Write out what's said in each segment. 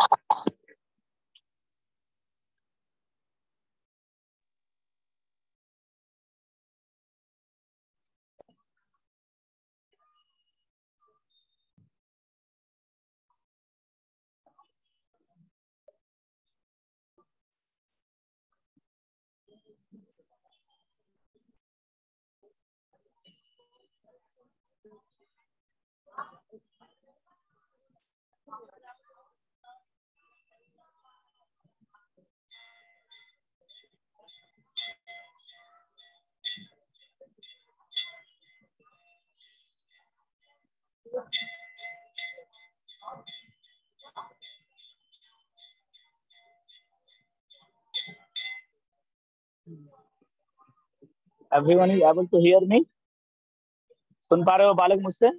Everyone is able to hear me? सुन पा रहे हो बालक मुझसे?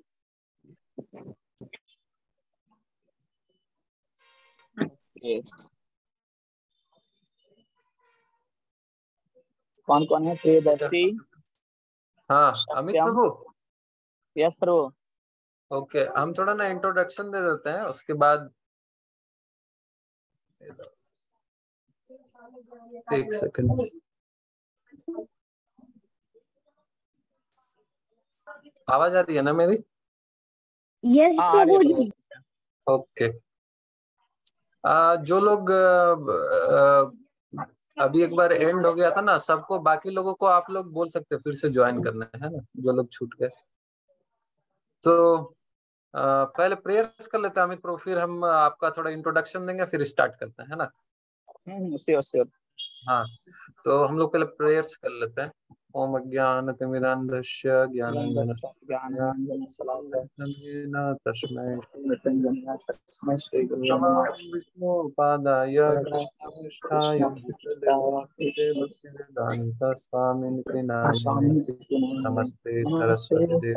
कौन कौन है? प्रियदर्शी। हाँ अमित प्रभु। यस प्रभु। ओके, हम थोड़ा ना इंट्रोडक्शन दे देते हैं, उसके बाद एक सेकंड। आवाज आ रही है ना मेरी? यस प्रभु जी। ओके, जो लोग अभी एक बार एंड हो गया था ना, सबको, बाकी लोगों को आप लोग बोल सकते फिर से ज्वाइन करना है ना, जो लोग छूट गए। तो पहले प्रेयर्स कर लेते हैं अमित प्रभु, फिर हम आपका थोड़ा इंट्रोडक्शन देंगे, फिर स्टार्ट करते हैं, है ना? श्योर। हाँ, तो हम लोग पहले प्रेयर्स कर लेते हैं। ओम अज्ञानतिमिरान्धस्य ज्ञानाञ्जनशलाकया तस्मै विष्णुपादाय कृष्णपृष्ठाय भक्तिवेदान्त स्वामिनिति नमस्ते सरस्वती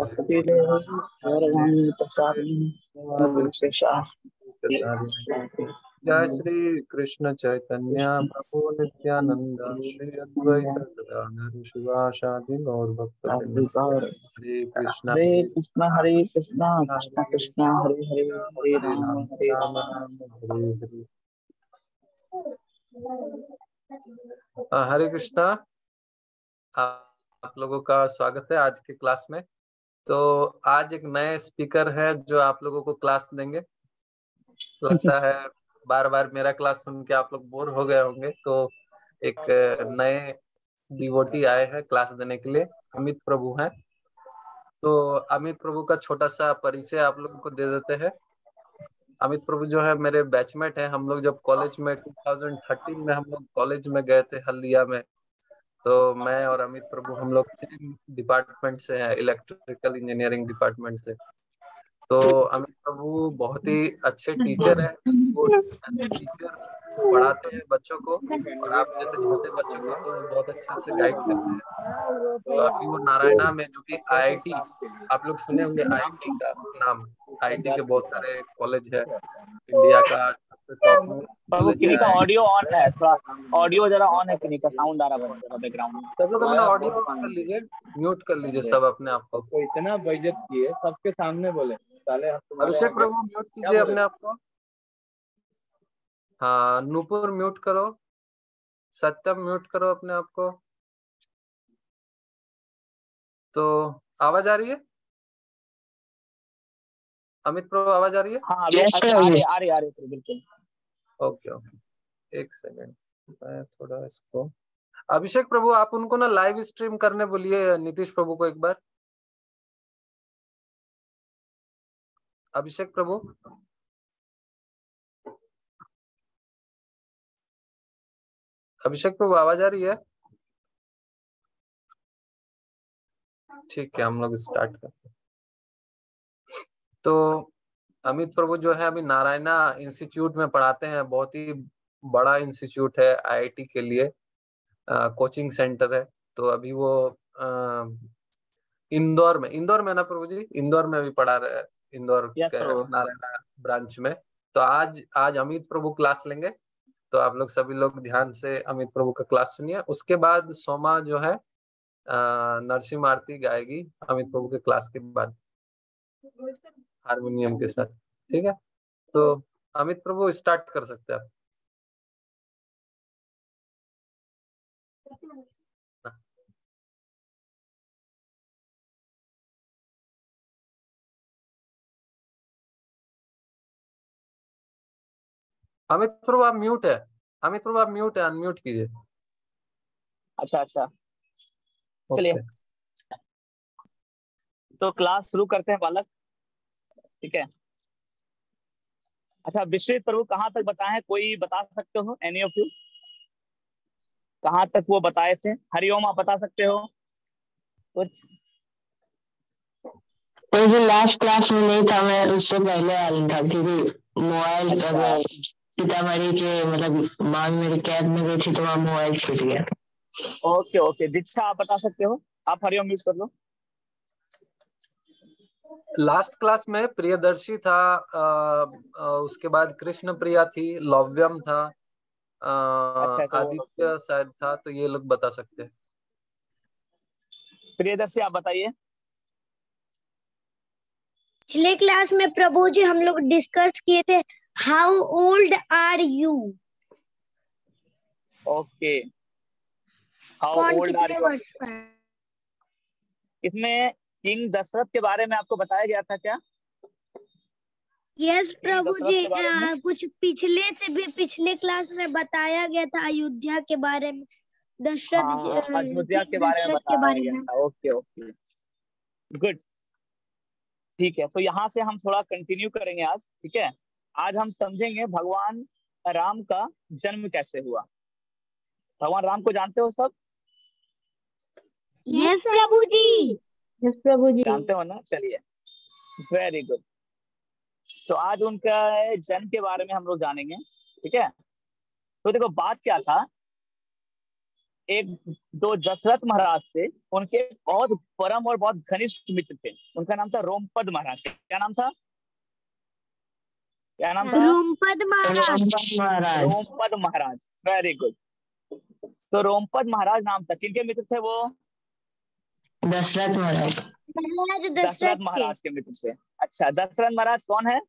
देवी। जय श्री कृष्ण चैतन्य प्रभु नित्यानंद श्री अद्वैत गदाधर शिवासादि गौर भक्तवृंद। हरे कृष्ण हरे कृष्णा कृष्ण कृष्ण हरे हरे हरे राम राम राम हरे हरे। हरे कृष्णा, आप लोगों का स्वागत है आज के क्लास में। तो आज एक नए स्पीकर है जो आप लोगों को क्लास देंगे। लगता है बार बार मेरा क्लास सुन के आप लोग बोर हो गए होंगे, तो एक नए डिवोटी आए हैं क्लास देने के लिए, अमित प्रभु हैं। तो अमित प्रभु का छोटा सा परिचय आप लोगों को दे देते हैं। अमित प्रभु जो है मेरे बैचमेट हैं। हम लोग जब कॉलेज में 2013 में हम लोग कॉलेज में गए थे हल्दिया में, तो मैं और अमित प्रभु हम लोग सेम डिपार्टमेंट से हैं, इलेक्ट्रिकल इंजीनियरिंग डिपार्टमेंट से। तो अमित प्रभु बहुत ही अच्छे टीचर है। वो टीचर पढ़ाते हैं बच्चों को, और आप जैसे छोटे बच्चों को तो बहुत अच्छे से गाइड करते हैं। तो अभी वो नारायणा में, जो कि आईआईटी, आप लोग सुने होंगे आईआईटी का नाम, आईआईटी के बहुत सारे कॉलेज है, इंडिया का टॉप कॉलेज है। ऑडियो ऑन है, थोड़ा ऑडियो जरा ऑन है, किन्हीं का साउंड आ रहा है बैकग्राउंड में। सब लोग अपना ऑडियो कर लीजिए, म्यूट कर लीजिए सब अपने आप को। इतना बेइज्जत किए सबके सामने बोले साले। अभिषेक प्रभु म्यूट कीजिए अपने आप को। हाँ, नूपुर म्यूट करो, सत्यम म्यूट करो अपने आप को। तो आवाज आ रही है अमित प्रभु? आवाज आ रही है? हाँ आ रही बिल्कुल। ओके, एक सेकंड, मैं थोड़ा इसको। अभिषेक प्रभु आप उनको ना लाइव स्ट्रीम करने बोलिए, नीतीश प्रभु को एक बार। अभिषेक प्रभु, अभिषेक प्रभु आवाज आ रही है? ठीक है, हम लोग स्टार्ट करते हैं। तो अमित प्रभु जो है अभी नारायणा इंस्टीट्यूट में पढ़ाते हैं। बहुत ही बड़ा इंस्टीट्यूट है आईआईटी के लिए, कोचिंग सेंटर है। तो अभी वो इंदौर में ना प्रभु जी, इंदौर में अभी पढ़ा रहे हैं, इंदौर के नारायणा ब्रांच में। तो आज अमित प्रभु क्लास लेंगे, तो आप लोग सभी लोग ध्यान से अमित प्रभु का क्लास सुनिए। उसके बाद सोमा जो है नरसिंह आरती गाएगी अमित प्रभु के क्लास के बाद, हारमोनियम के साथ। ठीक है, तो अमित प्रभु स्टार्ट कर सकते हैं आप। अमित प्रभु आप म्यूट है। अमित प्रभु आप म्यूट है, अनम्यूट कीजिए। अच्छा अच्छा, चलिए ओके। तो क्लास शुरू करते हैं बालक, ठीक है। अच्छा, विश्वजीत प्रभु कहाँ तक बताए हैं, कोई बता सकते हो? एनी ऑफ यू कहाँ तक वो बताए थे? हरिओम आप बता सकते हो कुछ? तो जो लास्ट क्लास में नहीं था, मैं उससे पहले वाला था, क्योंकि मोबाइल अच्छा सीतामढ़ी के मतलब माँ मेरी कैब में गई थी तो वहाँ मोबाइल छूट गया था। ओके ओके, दीक्षा आप बता सकते हो? आप हरिओम यूज कर लो। लास्ट क्लास में प्रियदर्शी था, उसके बाद कृष्ण प्रिया थी, लव्यम था, अच्छा तो आदित्य शायद था, तो ये लोग बता सकते हैं। प्रियदर्शी आप बताइए। पिछले क्लास में प्रभु जी हम लोग डिस्कस किए थे, how old are you. Okay, how कौन ओल्ड आर कितने यू। वर्ष का है? इसमें किंग दशरथ के बारे में आपको बताया गया था क्या? यस प्रभु दशरथ जी, के बारे में? कुछ पिछले से भी पिछले क्लास में बताया गया था अयोध्या के बारे में, दशरथ जी, हाँ, अयोध्या के किंग बारे में दशरथ के बताया बारे गया में। था। ओके ओके, गुड, ठीक है। तो यहाँ से हम थोड़ा कंटिन्यू करेंगे आज, ठीक है। आज हम समझेंगे भगवान राम का जन्म कैसे हुआ। भगवान राम को जानते हो सब? यस प्रभु जी। यस प्रभु जी। जानते हो ना? चलिए, वेरी गुड। तो आज उनका जन्म के बारे में हम लोग जानेंगे, ठीक है। तो देखो बात क्या था, एक दो दशरथ महाराज थे, उनके बहुत परम और बहुत घनिष्ठ मित्र थे। उनका नाम था रोमपद महाराज। क्या नाम था? क्या नाम था? रोमपद महाराज। Romapada Maharaj, very good. तो रोमपद महाराज नाम था, किनके मित्र थे वो? दशरथ महाराज। दशरथ महाराज के मित्र थे। अच्छा, दशरथ महाराज कौन है?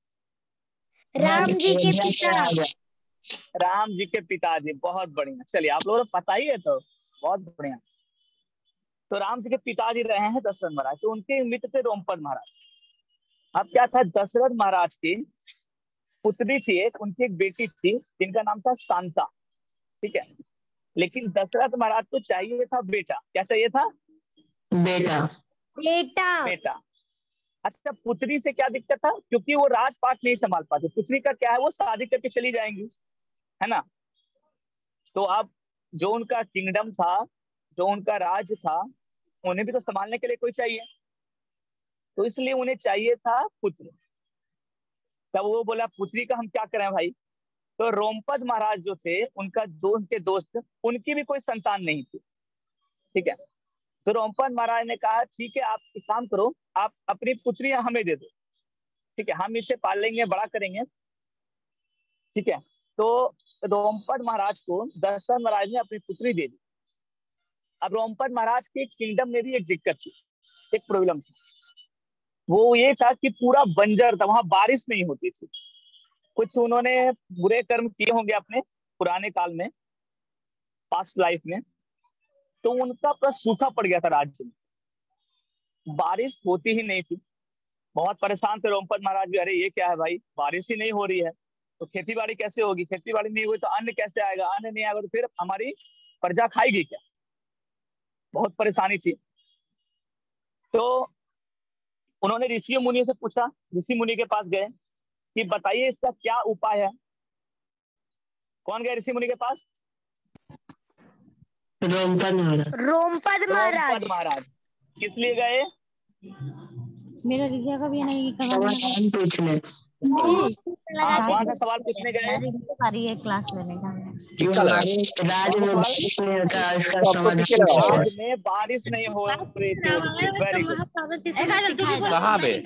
राम जी के पिता। राम जी के पिताजी, बहुत बढ़िया। चलिए, आप लोगों को पता ही है तो बहुत बढ़िया। तो राम जी के पिताजी रहे हैं दशरथ महाराज, तो उनके मित्र थे रोमपद महाराज। अब क्या था, दशरथ महाराज की पुत्री थी एक, उनकी एक बेटी थी जिनका नाम था शांता, ठीक है। लेकिन दशरथ महाराज को चाहिए था बेटा। क्या चाहिए था? बेटा। बेटा। बेटा। अच्छा, पुत्री से क्या दिक्कत था? क्योंकि वो राजपाट नहीं संभाल पाती। पुत्री का क्या है, वो शादी करके चली जाएंगी, है ना। तो अब जो उनका किंगडम था, जो उनका राज था, उन्हें भी तो संभालने के लिए कोई चाहिए। तो इसलिए उन्हें चाहिए था पुत्र। तब वो बोला, पुत्री का हम क्या करें भाई। तो रोमपद महाराज जो थे, उनका जो उनके दोस्त, उनकी भी कोई संतान नहीं थी, ठीक है। तो रोमपद महाराज ने कहा, ठीक है, आप एक काम करो, आप अपनी पुत्री हमें दे दो, ठीक है, हम इसे पालेंगे, बड़ा करेंगे, ठीक है। तो रोमपद महाराज को दशरथ महाराज ने अपनी पुत्री दे दी। अब रोमपद महाराज के किंगडम में भी एक दिक्कत थी, एक प्रॉब्लम थी। वो ये था कि पूरा बंजर था, वहां बारिश नहीं होती थी। कुछ उन्होंने बुरे कर्म किए होंगे अपने पुराने काल में, पास्ट लाइफ में, तो उनका पूरा सूखा पड़ गया था राज्य में, बारिश होती ही नहीं थी। बहुत परेशान थे रोमपद महाराज भी, अरे ये क्या है भाई, बारिश ही नहीं हो रही है, तो खेती बाड़ी कैसे होगी, खेती बाड़ी नहीं हुई तो अन्न कैसे आएगा, अन्न नहीं आएगा तो फिर हमारी प्रजा खाएगी क्या। बहुत परेशानी थी। तो उन्होंने ऋषि मुनि से पूछा, ऋषि मुनि के पास गए कि बताइए इसका क्या उपाय है। कौन गए ऋषि मुनि के पास? रोमपद महाराज। रोमपद रोमपद महाराज। किस लिए गए? मेरा रिक्शा का भी नहीं समाधान पूछने। कौन सा सवाल पूछने गए? क्लास लेने का। कि हमारे राज्य में बारिश नहीं होता, इसका समाधान पूछने। आज में बारिश नहीं हो रही थी उनकी। Very good. कहाँ पे?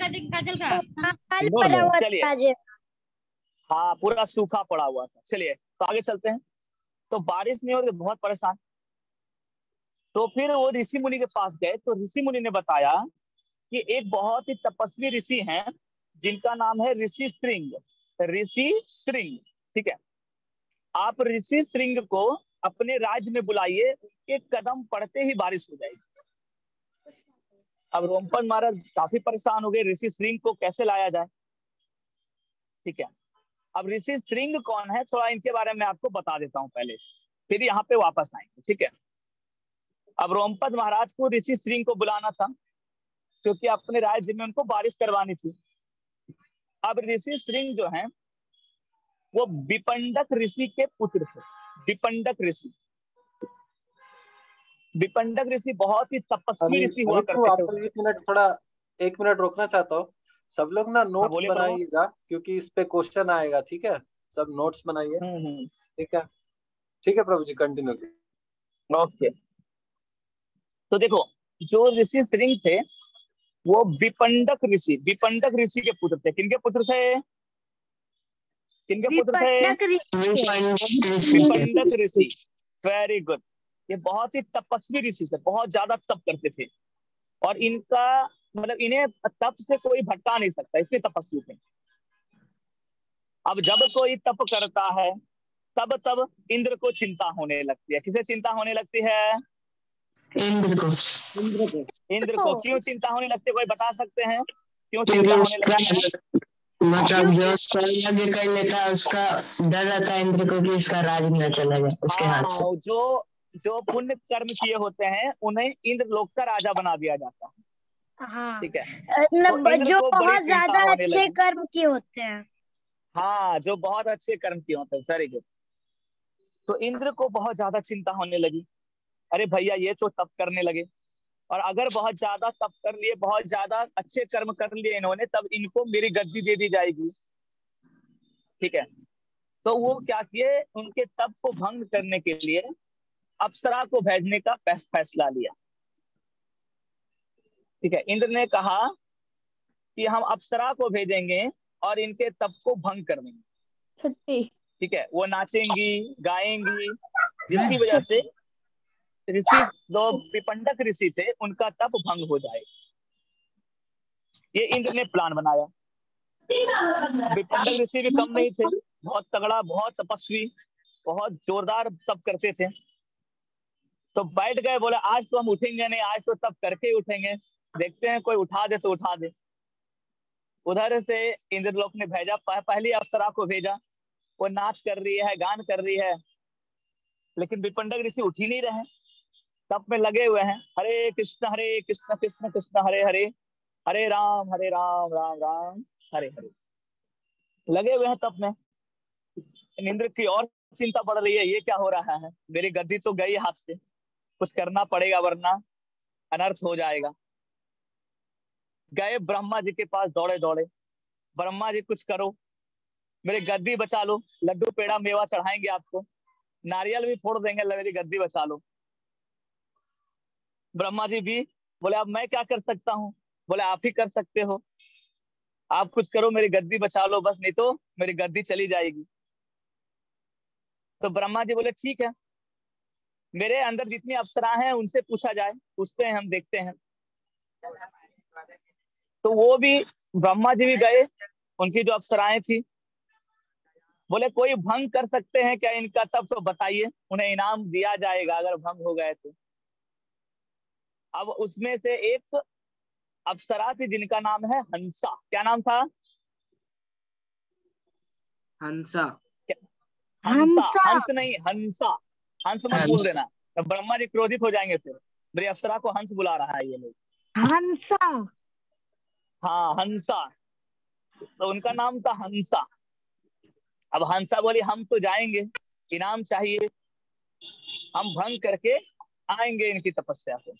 चलिए, हाँ, पूरा सूखा पड़ा हुआ था। चलिए, तो आगे चलते हैं। तो बारिश नहीं हो रही, बहुत परेशान। तो फिर वो ऋषि मुनि के पास गए, तो ऋषि मुनि ने बताया कि एक बहुत ही तपस्वी ऋषि हैं जिनका नाम है ऋषि श्रृंग। ऋषि श्रृंग, ठीक है, आप ऋषि श्रृंग को अपने राज्य में बुलाइए, एक कदम पड़ते ही बारिश हो जाएगी। अब रोमपंत महाराज काफी परेशान हो गए, ऋषि श्रृंग को कैसे लाया जाए। ठीक है, अब ऋषि श्रृंग कौन है, थोड़ा इनके बारे में आपको बता देता हूँ पहले, फिर यहाँ पे वापस आएंगे। ठीक है, अब रोमपंत महाराज को ऋषि श्रृंग को बुलाना था, क्योंकि अपने राज्य में उनको बारिश करवानी थी। अब ऋषि श्रृंग जो है वो विपंडक ऋषि के पुत्र थे। विपंडक ऋषि, विपंडक ऋषि बहुत ही तपस्वी ऋषि हुआ करते थे। आपको 1 मिनट, थोड़ा 1 मिनट रोकना चाहता हूँ। सब लोग ना नोट्स बोलिए बनाइएगा, क्योंकि इस पे क्वेश्चन आएगा। ठीक है, सब नोट्स बनाइए। ठीक है, ठीक है प्रभु जी, कंटिन्यू। ओके, तो देखो, जो ऋषि श्रृंग थे वो विपंडक ऋषि, विपंडक ऋषि के पुत्र थे। किनके पुत्र थे, किनके पुत्र थे? विपंडक ऋषि। वेरी गुड, ये बहुत ही तपस्वी ऋषि थे, बहुत ज्यादा तप करते थे, और इनका मतलब इन्हें तप से कोई भटका नहीं सकता, इसलिए तपस्वी थे। अब जब कोई तप करता है तब तब इंद्र को चिंता होने लगती है। किसे चिंता होने लगती है? इंद्र को। इंद्र को क्यों चिंता होने लगती है, कोई बता सकते हैं क्यों चिंता होने लगती है? मतलब जो यज्ञ कर लेता है उसका डर रहता है इंद्र को कि इसका राज न चला जाए उसके हाथ से। जो जो पुण्य कर्म किए होते हैं उन्हें इंद्र लोक का राजा बना दिया जाता है। हाँ, ठीक है, तो जो बहुत ज्यादा अच्छे कर्म किए होते हैं। हाँ, जो बहुत अच्छे कर्म किए होते हैं। Very good. तो इंद्र को बहुत ज्यादा चिंता होने लगी, अरे भैया ये तो तप करने लगे, और अगर बहुत ज्यादा तप कर लिए, बहुत ज्यादा अच्छे कर्म कर लिए इन्होंने, तब इनको मेरी गद्दी दे दी जाएगी। ठीक है, तो वो क्या किए, उनके तप को भंग करने के लिए अप्सरा को भेजने का फैसला लिया। ठीक है, इंद्र ने कहा कि हम अप्सरा को भेजेंगे और इनके तप को भंग कर देंगे। छुट्टी। ठीक है, वो नाचेंगी गाएंगी, जिसकी वजह से ऋषि, दो विपंडक ऋषि थे, उनका तप भंग हो जाए। ये इंद्र ने प्लान बनाया। विपंडक ऋषि भी कम नहीं थे, बहुत तगड़ा, बहुत तपस्वी, बहुत जोरदार तप करते थे। तो बैठ गए, बोले आज तो हम उठेंगे नहीं, आज तो तप करके ही उठेंगे, देखते हैं कोई उठा दे तो उठा दे। उधर से इंद्रलोक ने भेजा, पहली अप्सरा को भेजा, वो नाच कर रही है, गान कर रही है, लेकिन विपंडक ऋषि उठ ही नहीं रहे, तप में लगे हुए हैं। हरे कृष्ण कृष्ण कृष्ण हरे हरे, हरे राम राम राम हरे हरे, लगे हुए हैं तप में। इंद्र की और चिंता बढ़ रही है, ये क्या हो रहा है, मेरी गद्दी तो गई हाथ से, कुछ करना पड़ेगा वरना अनर्थ हो जाएगा। गए ब्रह्मा जी के पास दौड़े दौड़े, ब्रह्मा जी कुछ करो, मेरी गद्दी बचा लो, लड्डू पेड़ा मेवा चढ़ाएंगे आपको, नारियल भी फोड़ देंगे, मेरी गद्दी बचा लो। ब्रह्मा जी भी बोले अब मैं क्या कर सकता हूँ, बोले आप ही कर सकते हो, आप कुछ करो, मेरी गद्दी बचा लो बस, नहीं तो मेरी गद्दी चली जाएगी। तो ब्रह्मा जी बोले ठीक है, मेरे अंदर जितनी अप्सरा हैं उनसे पूछा जाए, पूछते हैं, हम देखते हैं। तो वो भी, ब्रह्मा जी भी गए, उनकी जो अप्सराएं थी, बोले कोई भंग कर सकते हैं क्या इनका तब तो बताइए, उन्हें इनाम दिया जाएगा अगर भंग हो गए तो। अब उसमें से एक अप्सरा थी जिनका नाम है हंसा। क्या नाम था? हंसा। हंसा, हंस नहीं, हंसा, हंस मत बोल देना, तो ब्रह्मा जी क्रोधित हो जाएंगे, फिर मेरी अप्सरा को हंस बुला रहा है ये लोग। हंसा। हाँ, हंसा, तो उनका नाम था हंसा। अब हंसा बोली हम तो जाएंगे, इनाम चाहिए, हम भंग करके आएंगे इनकी तपस्या को।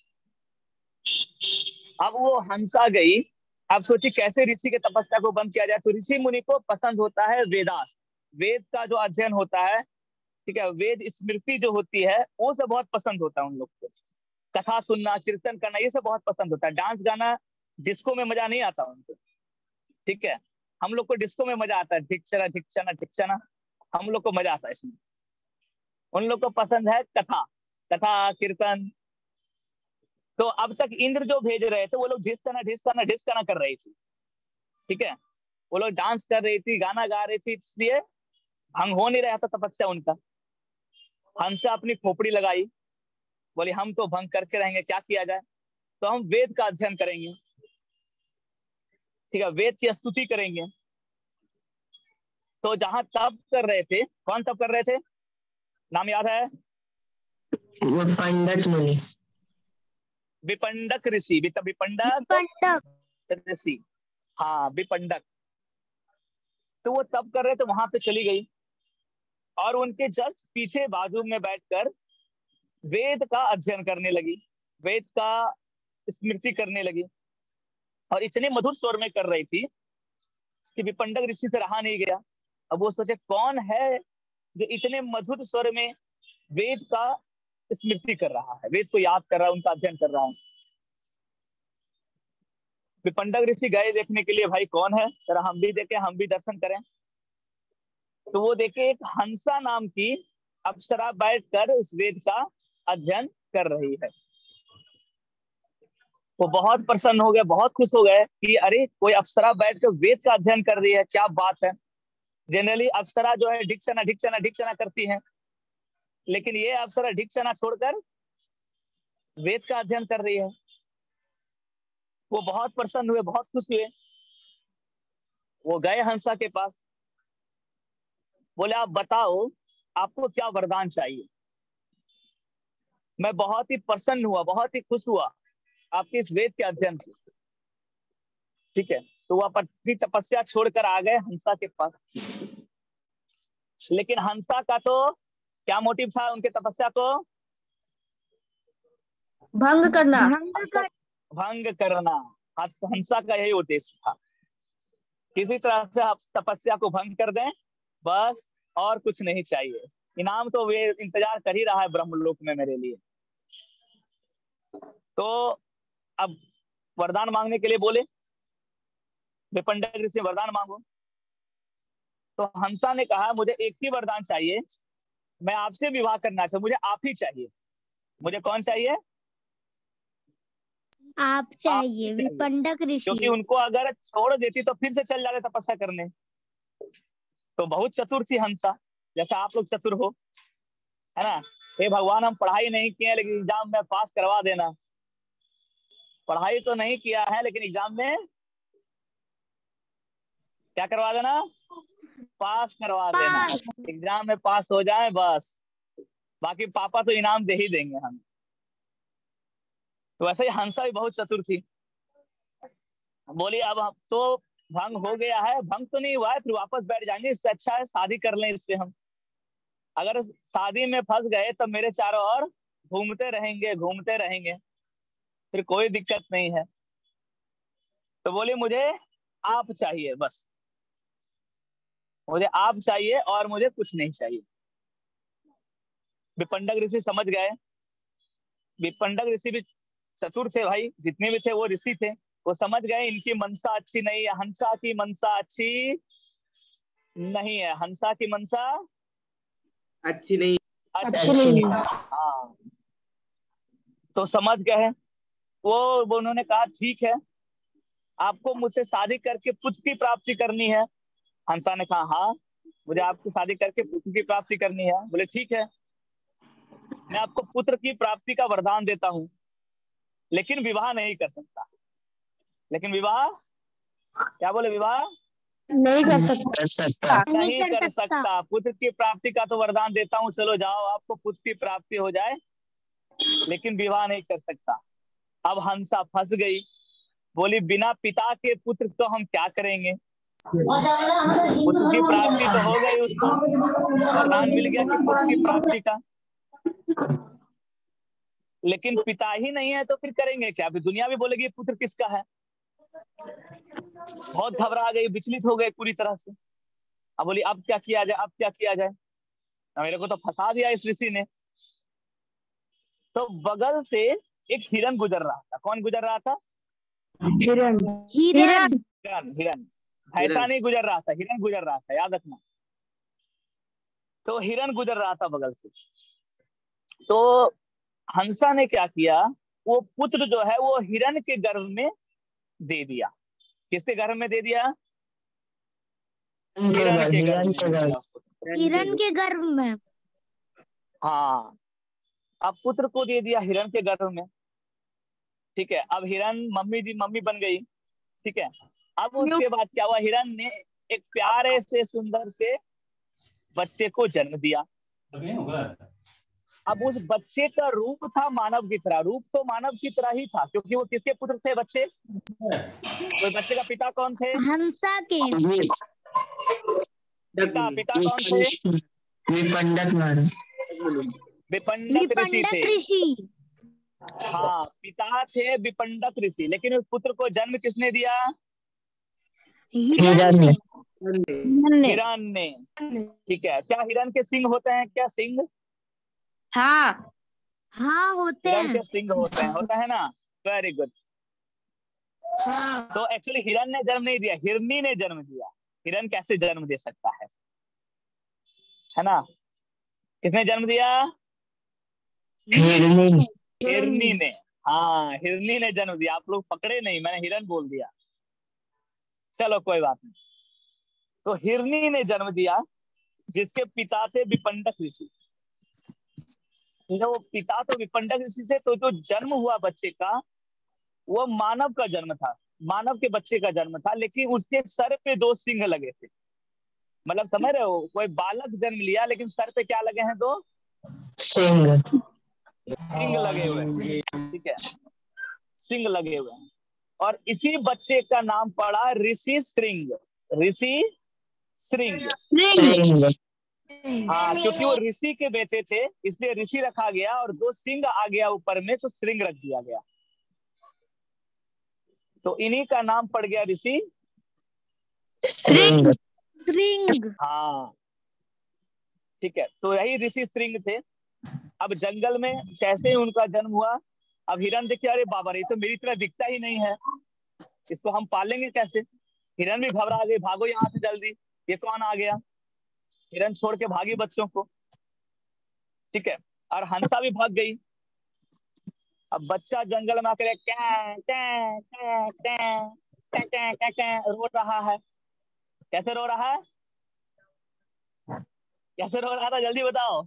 अब वो हंसा गई, अब सोची कैसे ऋषि के तपस्या को बंद किया जाए। तो ऋषि मुनि को पसंद होता है वेदास, वेद का जो अध्ययन होता है, ठीक है, वेद स्मृति जो होती है वो सब बहुत पसंद होता है उन लोग को, कथा सुनना, कीर्तन करना, ये सब बहुत पसंद होता है। डांस गाना, डिस्को में मजा नहीं आता उनको, ठीक है, हम लोग को डिस्को में मजा आता है, ढिकचना ढिकचना ढिकचना, हम लोग को मजा आता है इसमें। उन लोग को पसंद है कथा, कथा कीर्तन। तो अब तक इंद्र जो भेज रहे थे वो लोग ढिसकना ढिसकना ढिसकना कर रही थी, ठीक है। वो लोग डांस कर रही थी, गाना गा रही थी, इसलिए भंग हो नहीं रहा था तपस्या उनका। हंसा अपनी खोपड़ी लगाई, बोली हम तो भंग करके रहेंगे, क्या किया जाए? तो हम वेद का अध्ययन करेंगे, ठीक है, वेद की स्तुति करेंगे। तो जहां तप कर रहे थे, कौन तप कर रहे थे, नाम याद है? वो पंडित मुनि। विपंडक ऋषि, विपंडक ऋषि, हाँ विपंडक। तो वो तप कर रहे थे, वहां पे चली गई और उनके जस्ट पीछे बाजू में बैठकर वेद का अध्ययन करने लगी, वेद का स्मृति करने लगी। और इतने मधुर स्वर में कर रही थी कि विपंडक ऋषि से रहा नहीं गया। अब वो सोचे कौन है जो इतने मधुर स्वर में वेद का स्मृति कर रहा है, वेद को याद कर रहा है, उनका अध्ययन कर रहा है। विपंडक ऋषि गए देखने के लिए, भाई कौन है, जरा हम भी देखें, हम भी दर्शन करें। तो वो देखे एक हंसा नाम की अप्सरा बैठकर उस वेद का अध्ययन कर रही है। वो बहुत प्रसन्न हो गए, बहुत खुश हो गए कि अरे कोई अप्सरा बैठकर वेद का अध्ययन कर रही है, क्या बात है। जनरली अप्सरा जो है ढिकचना ढिकचना ढिकचना करती है, लेकिन ये अप्सरा ढिकचना छोड़कर वेद का अध्ययन कर रही है। वो बहुत प्रसन्न हुए, बहुत खुश हुए। वो गए हंसा के पास, बोले आप बताओ आपको क्या वरदान चाहिए। मैं बहुत ही प्रसन्न हुआ, बहुत ही खुश हुआ आपके इस वेद के अध्ययन से, ठीक है। तो वह अपनी तपस्या छोड़कर आ गए हंसा के पास। लेकिन हंसा का तो क्या मोटिव था उनके तपस्या को? भंग करना। भंग करना, हंसा का यही उद्देश्य था, किसी तरह से आप तपस्या को भंग कर दें, बस, और कुछ नहीं चाहिए। इनाम तो वे इंतजार कर ही रहा है ब्रह्मलोक में मेरे लिए। तो अब वरदान मांगने के लिए बोले, विपंडक ऋषि वरदान मांगो। तो हंसा ने कहा मुझे एक ही वरदान चाहिए, मैं आपसे विवाह करना चाहूँ, मुझे आप ही चाहिए। मुझे कौन चाहिए? आप चाहिए, विपंडक ऋषि। क्योंकि उनको अगर छोड़ देती तो फिर से चल जाते तपस्या करने। तो बहुत चतुर थी हंसा, जैसा आप लोग चतुर हो, है ना। हे भगवान हम पढ़ाई नहीं किए लेकिन एग्जाम में पास करवा देना। पढ़ाई तो नहीं किया है लेकिन एग्जाम में क्या करवा देना? पास करवा देना। एग्जाम में पास हो जाए बस, बाकी पापा तो इनाम दे ही देंगे हम। तो वैसे ही हंसा भी बहुत चतुर थी। बोली अब तो भंग हो गया है, भंग तो नहीं हुआ है, फिर वापस बैठ जाएंगे, इससे अच्छा है शादी कर लें इससे हम। अगर शादी में फंस गए तो मेरे चारों ओर घूमते रहेंगे, फिर कोई दिक्कत नहीं है। तो बोली मुझे आप चाहिए, बस मुझे आप चाहिए और मुझे कुछ नहीं चाहिए। विपंडक ऋषि समझ गए। विपंडक ऋषि भी चतुर थे भाई, जितने भी थे वो ऋषि थे। वो समझ गए इनकी मनसा अच्छी नहीं है, हंसा की मनसा अच्छी नहीं है, हंसा की मनसा अच्छी नहीं। हाँ। तो समझ गए वो उन्होंने कहा ठीक है, आपको मुझसे शादी करके पुत्र की प्राप्ति करनी है। हंसा ने कहा हाँ, मुझे आपसे शादी करके पुत्र की प्राप्ति करनी है। बोले ठीक है, मैं आपको पुत्र की प्राप्ति का वरदान देता हूँ, लेकिन विवाह नहीं कर सकता। लेकिन विवाह, क्या बोले, विवाह नहीं कर सकता। नहीं कर सकता। पुत्र की प्राप्ति का तो वरदान देता हूँ, चलो जाओ आपको पुत्र की प्राप्ति हो जाए, लेकिन विवाह नहीं कर सकता। अब हंसा फंस गई, बोली बिना पिता के पुत्र तो हम क्या करेंगे। पुत्र की प्राप्ति तो हो गई, उसको वरदान मिल गया कि पुत्र की प्राप्ति का, लेकिन पिता ही नहीं है तो फिर करेंगे क्या। अभी दुनिया भी बोलेगी पुत्र किसका है। बहुत घबरा गई, विचलित हो गए पूरी तरह से। अब बोली अब क्या किया जाए, अब क्या किया जाए, मेरे को तो फंसा दिया इस ऋषि ने। तो बगल से एक हिरन गुजर रहा था। कौन गुजर रहा था? हिरन। हिरन, भैंसा नहीं गुजर रहा था, हिरन गुजर रहा था, याद रखना। तो हिरन गुजर रहा था बगल से। तो हंसा ने क्या किया, वो पुत्र जो है वो हिरन के गर्भ में दे दिया। किसके गर्भ में दे दिया? हिरण के गर्भ हिरण में के जन्म गर्भ। दिया उसको। हिरण के गर्भ में। हाँ, अब पुत्र को दे दिया हिरण के गर्भ में। ठीक है, अब हिरण मम्मी बन गई। ठीक है, अब उसके बाद क्या हुआ, हिरण ने एक प्यारे से सुंदर से बच्चे को जन्म दिया। अब उस बच्चे का रूप था मानव की तरह, रूप तो मानव की तरह ही था, क्योंकि वो किसके पुत्र थे बच्चे? तो बच्चे का पिता कौन थे? हंसा के। पिता कौन थे? विपंडक महाराज। विपंडक ऋषि थे। विपंडक ऋषि। हाँ, पिता थे विपंडक ऋषि, लेकिन उस पुत्र को जन्म किसने दिया? हिरण ने। हिरण ने। ठीक है, क्या हिरण के सिंग होते हैं? क्या सिंग? हाँ हाँ होते हिरण हैं। के सिंग होते हैं, होता है ना? Very good. हाँ। तो एक्चुअली हिरण ने जन्म नहीं दिया, हिरनी ने जन्म दिया। हिरण कैसे जन्म दे सकता है ना? किसने जन्म दिया? हिरनी ने। हाँ, हिरनी ने जन्म दिया। आप लोग पकड़े नहीं, मैंने हिरण बोल दिया। चलो कोई बात नहीं। तो हिरनी ने जन्म दिया, जिसके पिता थे विपंडक ऋषि। वो पिता तो विपंडक ऋषि से, तो जो जन्म हुआ बच्चे का वो मानव का जन्म था, मानव के बच्चे का जन्म था, लेकिन उसके सर पे 2 सिंह लगे थे। मतलब समझ रहे हो, कोई बालक जन्म लिया लेकिन सर पे क्या लगे हैं? 2 सिंह लगे हुए हैं। ठीक है, सिंह लगे हुए हैं। और इसी बच्चे का नाम पड़ा ऋषि श्रृंग। ऋषि श्रृंग। हाँ, क्योंकि वो ऋषि के बेटे थे इसलिए ऋषि रखा गया, और 2 सिंह आ गया ऊपर में तो श्रृंग रख दिया गया। तो इन्हीं का नाम पड़ गया ऋषि श्रृंग। हाँ, ठीक है, तो यही ऋषि श्रृंग थे। अब जंगल में जैसे ही उनका जन्म हुआ, अब हिरण देखिए, अरे बाबा रे, तो मेरी तरह दिखता ही नहीं है, इसको हम पालेंगे कैसे? हिरण भी घबरा गई, भागो यहाँ से जल्दी, ये कौन आ गया? हिरण छोड़ के भागी बच्चों को। ठीक है, और हंसा भी भाग गई। अब बच्चा जंगल में आकर रो रहा है। कैसे रो रहा है? कैसे रो रहा था, जल्दी बताओ।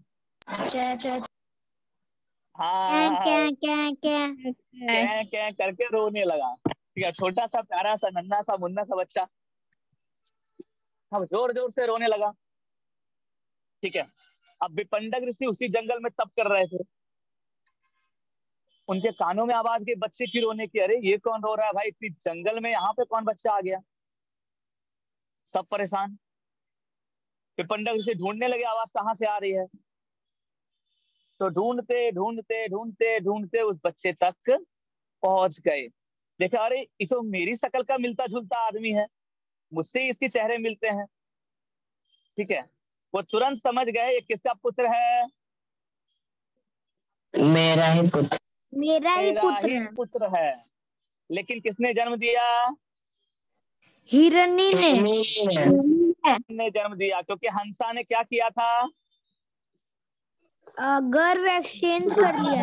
हाँ, क्या करके रोने लगा। ठीक है, छोटा सा प्यारा सा नन्हा सा मुन्ना सा बच्चा अब जोर जोर से रोने लगा। ठीक है, अब विपंडक ऋषि उसी जंगल में तप कर रहे थे। उनके कानों में आवाज गई बच्चे की रोने की, अरे ये कौन रो रहा है भाई, इतनी जंगल में यहाँ पे कौन बच्चा आ गया? सब परेशान। विपंडक ऋषि ढूंढने लगे आवाज कहाँ से आ रही है। तो ढूंढते ढूंढते ढूंढते ढूंढते उस बच्चे तक पहुंच गए। देखा, अरे ये तो मेरी शक्ल का मिलता जुलता आदमी है, मुझसे इसके चेहरे मिलते हैं। ठीक है, वो तुरंत समझ गए ये किसका पुत्र है? मेरा ही पुत्र। मेरा ही पुत्र है। लेकिन किसने जन्म दिया? हिरनी ने जन्म दिया, क्योंकि हंसा ने क्या किया था? गर्भ एक्सचेंज कर लिया।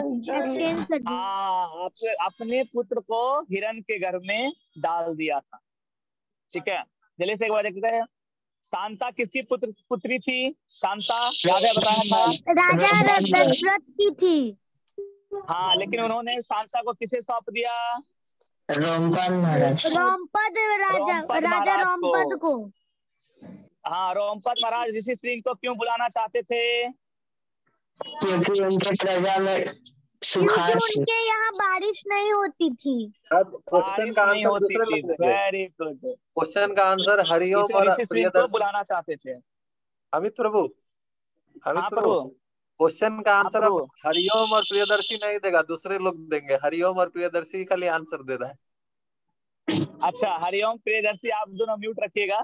अपने पुत्र को हिरण के गर्भ में डाल दिया था। ठीक है, जल्दी से एक बार देखते हैं। शांता किसकी पुत्री थी? शांता राजा बताया था, राजा दशरथ की थी। हाँ, लेकिन उन्होंने शांता को किसे सौंप दिया? रोमपद महाराज। राजा रोमपद को। हाँ, रोमपद महाराज ऋषि श्रृंग को क्यों बुलाना चाहते थे? क्योंकि उनके प्रजा में क्योंकि उनके यहाँ बारिश नहीं होती थी। अब क्वेश्चन का आंसर दूसरे लोग देंगे। Very good. क्वेश्चन का आंसर हरिओम और प्रियदर्शी बुलाना चाहते थे। अमित प्रभु, क्वेश्चन का आंसर अब हरिओम और प्रियदर्शी नहीं देगा, दूसरे लोग देंगे। हरिओम और प्रियदर्शी खाली आंसर दे रहा है। अच्छा, हरिओम प्रियदर्शी आप दोनों म्यूट रखिएगा।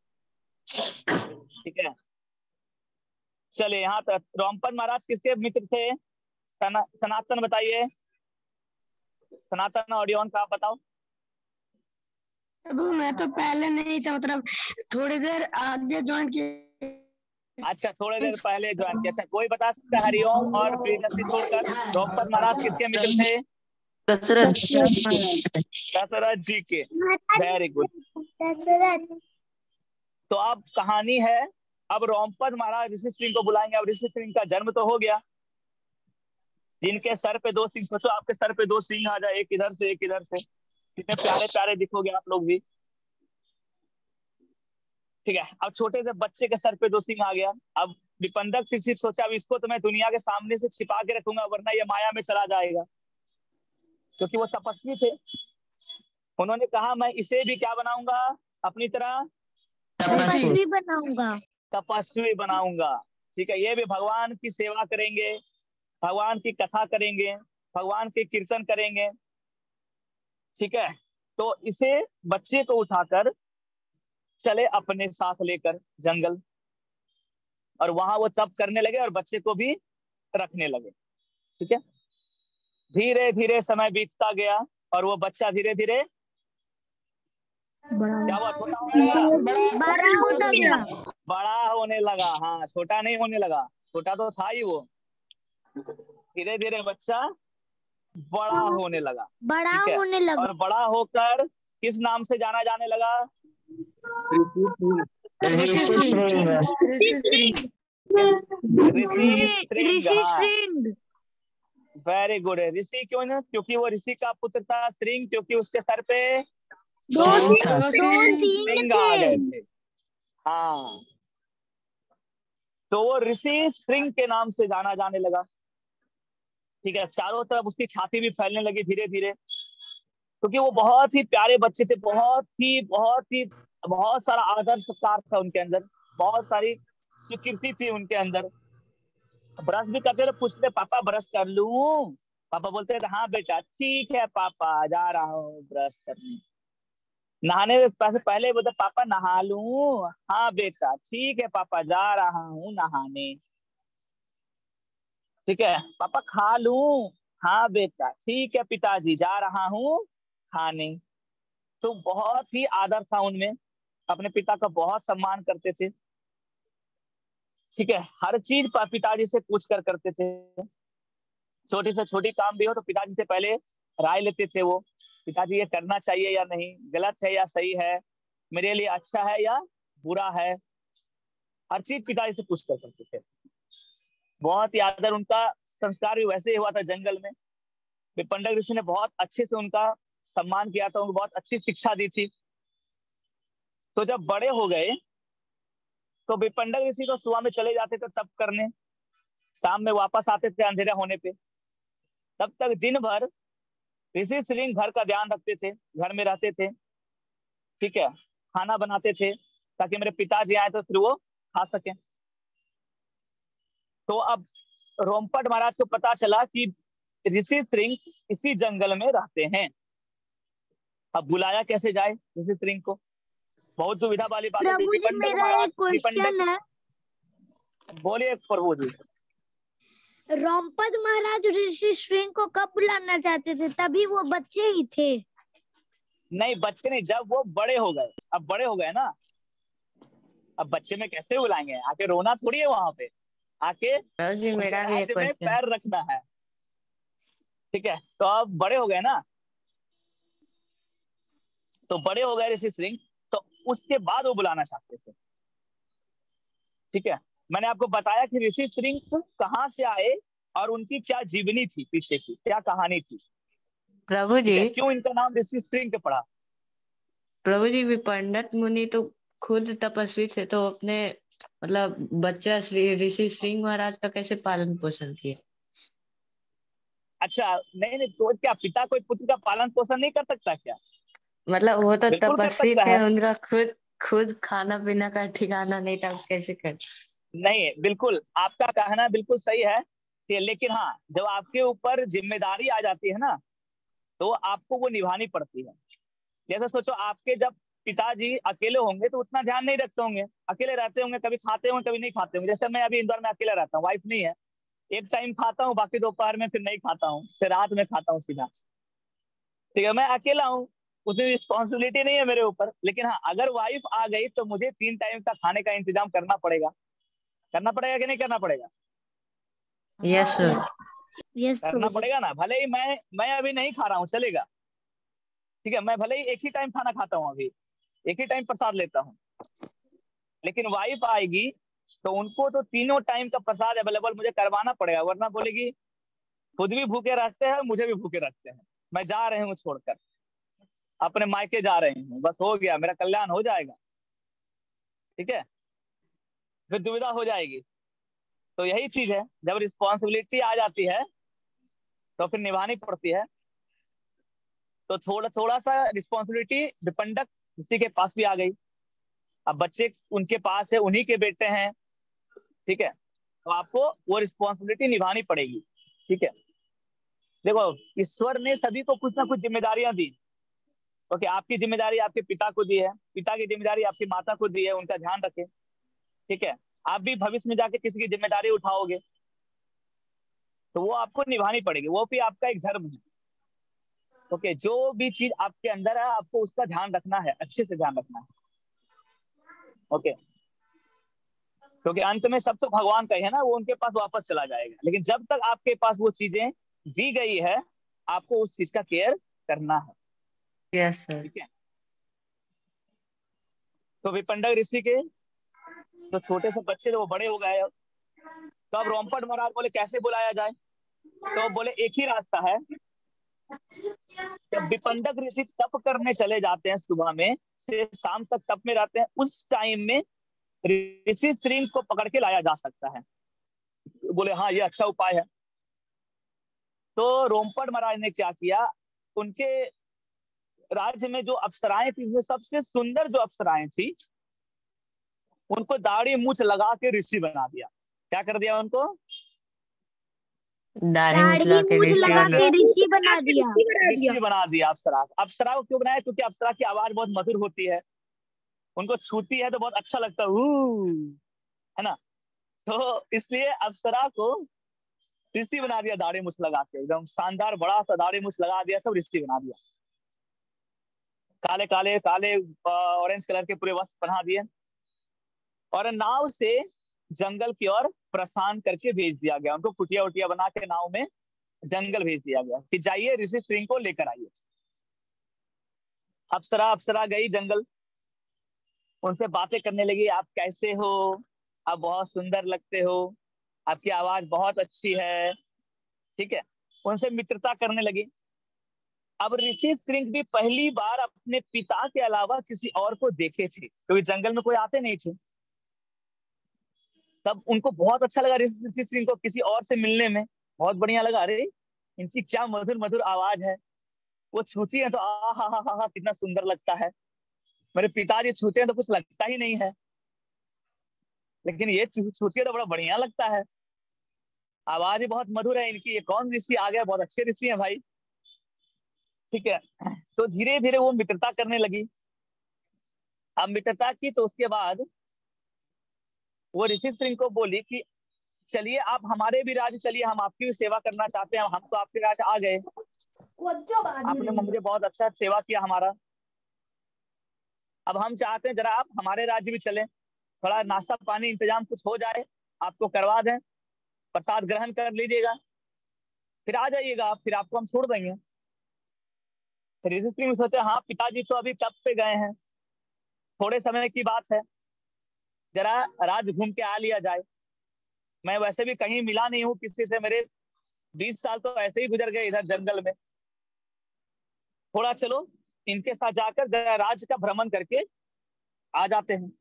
ठीक है, चलिए यहाँ तक। रोमपद महाराज किसके मित्र थे? सनातन बताइए। सनातन ऑडियो का आप बताओ। मैं तो पहले नहीं था, मतलब थोड़ी देर आगे ज्वाइन किया। अच्छा, थोड़ी देर पहले ज्वाइन किया। अच्छा, कोई बता सकता है हरिओम और प्रियदर्शी छोड़कर रोमपद महाराज किसके मित्र थे? दशरथ जी के। Very good. तो अब कहानी है, अब रोमपद महाराज ऋषि श्रृंग को बुलाएंगे। अब ऋषि श्रृंग का जन्म तो हो गया, जिनके सर पे 2 सिंह, सोचो आपके सर पे 2 सिंह आ जाए, एक इधर से एक इधर से, कितने प्यारे प्यारे दिखोगे आप लोग भी। ठीक है, अब छोटे से बच्चे के सर पे 2 सिंह आ गया। अब विपंडक ऋषि सोचा अब इसको तो मैं दुनिया के सामने से छिपा के रखूंगा, वरना ये माया में चला जाएगा, क्योंकि वो तपस्वी थे। उन्होंने कहा मैं इसे भी क्या बनाऊंगा, अपनी तरह तपस्वी बनाऊंगा। तपस्वी बनाऊंगा। ठीक है, ये भी भगवान की सेवा करेंगे, भगवान की कथा करेंगे, भगवान के कीर्तन करेंगे। ठीक है, तो इसे बच्चे को उठाकर चले अपने साथ लेकर जंगल, और वहां वो तप करने लगे और बच्चे को भी रखने लगे। ठीक है, धीरे धीरे समय बीतता गया और वो बच्चा धीरे धीरे क्या हुआ, छोटा होने लगा, बड़ा होता गया। बड़ा होने लगा। हाँ, छोटा नहीं होने लगा, छोटा तो था ही वो। धीरे धीरे बच्चा बड़ा होने लगा। बड़ा ठीक है, होने लगा। और बड़ा होकर किस नाम से जाना जाने लगा, ऋषि श्रृंग। श्रृंग। Very good. ऋषि क्यों ना, क्योंकि वो ऋषि का पुत्र था। श्रृंग क्योंकि उसके सर पे 2 श्रृंग सिंह आ गए थे। थे। हाँ, तो वो ऋषि श्रृंग के नाम से जाना जाने लगा। ठीक है, चारों तरफ उसकी ख्याति भी फैलने लगी धीरे धीरे, क्योंकि वो बहुत ही प्यारे बच्चे थे, बहुत सारा आदर सत्कार था उनके अंदर, बहुत सारी स्वीकृति थी उनके अंदर। ब्रश भी करते थे, पूछते पापा ब्रश कर लूं, पापा बोलते थे हाँ बेटा ठीक है पापा जा रहा हूँ ब्रश करने। नहाने से पहले बोलते पापा नहा लूं, हाँ बेटा ठीक है पापा जा रहा हूँ नहाने। ठीक है, पापा खा लूं, हाँ बेटा ठीक है पिताजी जा रहा हूँ खाने। तो बहुत ही आदर था उनमें, अपने पिता का बहुत सम्मान करते थे। ठीक है, हर चीज पिताजी से पूछ कर करते थे। छोटी से छोटी काम भी हो तो पिताजी से पहले राय लेते थे वो, पिताजी ये करना चाहिए या नहीं, गलत है या सही है, मेरे लिए अच्छा है या बुरा है, हर चीज पिताजी से पूछ कर करते थे। बहुत ही आदर, उनका संस्कार भी वैसे ही हुआ था जंगल में। विपंडक ऋषि ने बहुत अच्छे से उनका सम्मान किया था, उनको बहुत अच्छी शिक्षा दी थी। तो जब बड़े हो गए तो विपंडक ऋषि तो सुबह में चले जाते थे तप करने, शाम में वापस आते थे अंधेरा होने पे। तब तक दिन भर ऋषि श्रृंग घर का ध्यान रखते थे, घर में रहते थे। ठीक है, खाना बनाते थे ताकि मेरे पिताजी आए तो फिर वो खा सके। तो अब रोमपट महाराज को पता चला कि ऋषि श्रृंग इसी जंगल में रहते हैं। अब बुलाया कैसे जाए ऋषि श्रृंग को, बहुत दुविधा वाली बात है। प्रभु जी मेरा एक क्वेश्चन है। बोलिए प्रभु जी। रोमपद महाराज ऋषि श्रृंग को कब बुलाना चाहते थे, तभी वो बच्चे ही थे? नहीं बच्चे नहीं, जब वो बड़े हो गए। अब बड़े हो गए ना, अब बच्चे में कैसे बुलाएंगे, आके रोना थोड़ी है वहां पे, आके मेरा भी एक में पैर रखना है। ठीक है, तो अब बड़े हो गए ना, तो बड़े हो गए ऋषि श्रृंग, तो उसके बाद वो बुलाना चाहते थे। ठीक है, मैंने आपको बताया कि ऋषि श्रृंग कहाँ से आए और उनकी क्या जीवनी थी, पीछे की क्या कहानी थी। प्रभु जी क्यों इनका नाम ऋषि श्रृंग पड़ा। प्रभु जी विपंडित मुनि तो खुद तपस्वी थे, तो अपने मतलब बच्चा ऋषि श्रृंग महाराज का कैसे पालन पोषण किया? अच्छा, नहीं तो क्या पिता कोई पुत्र का पालन पोषण नहीं कर सकता क्या? मतलब वो तो बिल्कुल कर तपस्वी सकता थे, है। उनका खुद खुद खाना पीना का ठिकाना नहीं था, कैसे कर? नहीं, बिल्कुल आपका कहना बिल्कुल सही है कि, लेकिन हाँ जब आपके ऊपर जिम्मेदारी आ जाती है ना, तो आपको वो निभानी पड़ती है। जैसे सोचो आपके जब पिताजी अकेले होंगे तो उतना ध्यान नहीं रखते होंगे, अकेले रहते होंगे, कभी खाते होंगे कभी नहीं खाते होंगे। जैसे मैं अभी इंदौर में अकेला रहता हूँ, वाइफ नहीं है, एक टाइम खाता हूँ, बाकी दोपहर में फिर नहीं खाता हूँ, फिर रात में खाता हूँ सीधा। ठीक है, मैं अकेला हूँ, उतनी रिस्पॉन्सिबिलिटी नहीं है मेरे ऊपर। लेकिन हाँ अगर वाइफ आ गई तो मुझे 3 टाइम का खाने का इंतजाम करना पड़ेगा कि नहीं करना पड़ेगा? यस सर, करना पड़ेगा ना, भले ही मैं अभी नहीं खा रहा हूँ चलेगा। ठीक है, मैं भले ही एक ही टाइम खाना खाता हूँ, अभी एक ही टाइम प्रसाद लेता हूँ, लेकिन वाइफ आएगी तो उनको तो तीनों टाइम का प्रसाद अवेलेबल मुझे करवाना पड़ेगा, वरना बोलेगी खुद भी भूखे रखते हैं, मुझे भी भूखे रखते हैं, मैं जा रही हूँ छोड़कर, अपने मायके जा रही हूँ, बस हो गया, मेरा कल्याण हो जाएगा। ठीक है, फिर दुविधा हो जाएगी। तो यही चीज है, जब रिस्पॉन्सिबिलिटी आ जाती है तो फिर निभानी पड़ती है। तो थोड़ा थोड़ा सा रिस्पॉन्सिबिलिटी विपंडक किसी के पास भी आ गई। अब बच्चे उनके पास है, उन्हीं के बेटे हैं, ठीक है, तो आपको वो रिस्पॉन्सिबिलिटी निभानी पड़ेगी। ठीक है, देखो ईश्वर ने सभी को कुछ ना कुछ जिम्मेदारियां दी। ओके, आपकी जिम्मेदारी आपके पिता को दी है, पिता की जिम्मेदारी आपकी माता को दी है, उनका ध्यान रखें। ठीक है, आप भी भविष्य में जाके किसी की जिम्मेदारी उठाओगे तो वो आपको निभानी पड़ेगी, वो भी आपका एक धर्म है। ओके, जो भी चीज आपके अंदर है आपको उसका ध्यान रखना है, अच्छे से ध्यान रखना है। ओके, क्योंकि अंत में सब तो भगवान का ही है ना, वो उनके पास वापस चला जाएगा, लेकिन जब तक आपके पास वो चीजें दी गई है आपको उस चीज का केयर करना है। Yes sir. ठीक है, तो विपंडक ऋषि के तो छोटे से बच्चे थे वो बड़े हो गए। तो अब रोमपट महाराज बोले कैसे बुलाया जाए, तो बोले एक ही रास्ता है। जब विपंडक ऋषि तप करने चले जाते हैं, सुबह में से शाम तक तप में रहते हैं, उस टाइम में ऋषि श्रृंग को पकड़ के लाया जा सकता है। बोले हाँ ये अच्छा उपाय है। तो रोमपट महाराज ने क्या किया, उनके राज्य में जो अप्सराएं थी, वो सबसे सुंदर जो अप्सराएं थी उनको दाढ़ी मूछ लगा के ऋषि बना दिया। क्या कर दिया उनको? दाढ़ी मूछ लगा के ऋषि बना दिया। ऋषि बना दिया अप्सरा। अप्सरा को क्यों बनाया? क्योंकि अप्सरा की आवाज बहुत मधुर होती है, उनको छूती है तो बहुत अच्छा लगता है ना, तो इसलिए अप्सरा को ऋषि बना दिया, दाढ़ी मूछ लगा के एकदम शानदार बड़ा सा दाढ़ी मूछ लगा दिया, सब ऋषि बना दिया। काले काले काले ऑरेंज कलर के पूरे वस्त्र पहना दिए और नाव से जंगल की ओर प्रस्थान करके भेज दिया गया। उनको कुटिया उटिया बना के नाव में जंगल भेज दिया गया कि जाइए ऋषि श्रृंग को लेकर आइए। अप्सरा गई जंगल, उनसे बातें करने लगी, आप कैसे हो, आप बहुत सुंदर लगते हो, आपकी आवाज बहुत अच्छी है। ठीक है, उनसे मित्रता करने लगी। अब ऋषि श्रृंग भी पहली बार अपने पिता के अलावा किसी और को देखे थे, क्योंकि जंगल में कोई आते नहीं थे। तब उनको बहुत अच्छा लगा ऋषि श्रृंग को किसी और से मिलने में, बहुत बढ़िया लगा। अरे इनकी क्या मधुर मधुर आवाज है, वो छूती है तो आ हा कितना सुंदर लगता है। मेरे पिताजी छूते हैं तो कुछ लगता ही नहीं है, लेकिन ये छूती है तो बड़ा बढ़िया लगता है, आवाज ही बहुत मधुर है इनकी। ये कौन ऋषि आ गया, बहुत अच्छे ऋषि हैं भाई। ठीक है, तो धीरे धीरे वो मित्रता करने लगी। अब मित्रता की तो उसके बाद वो ऋषि श्रृंग को बोली कि चलिए आप हमारे भी राज्य चलिए, हम आपकी भी सेवा करना चाहते हैं, हम तो आपके राज्य आ गए, आपने मुझे बहुत अच्छा सेवा किया हमारा, अब हम चाहते हैं जरा आप हमारे राज्य भी चलें, थोड़ा नाश्ता पानी इंतजाम कुछ हो जाए, आपको करवा दें, प्रसाद ग्रहण कर लीजिएगा, फिर आ जाइएगा आप, फिर आपको हम छोड़ देंगे। ऋषि श्रृंग सोचे हाँ पिताजी तो अभी तप पे गए हैं, थोड़े समय की बात है, जरा राज्य घूम के आ लिया जाए। मैं वैसे भी कहीं मिला नहीं हूँ किसी से, मेरे 20 साल तो ऐसे ही गुजर गए इधर जंगल में, थोड़ा चलो इनके साथ जाकर जरा राज्य का भ्रमण करके आ जाते हैं।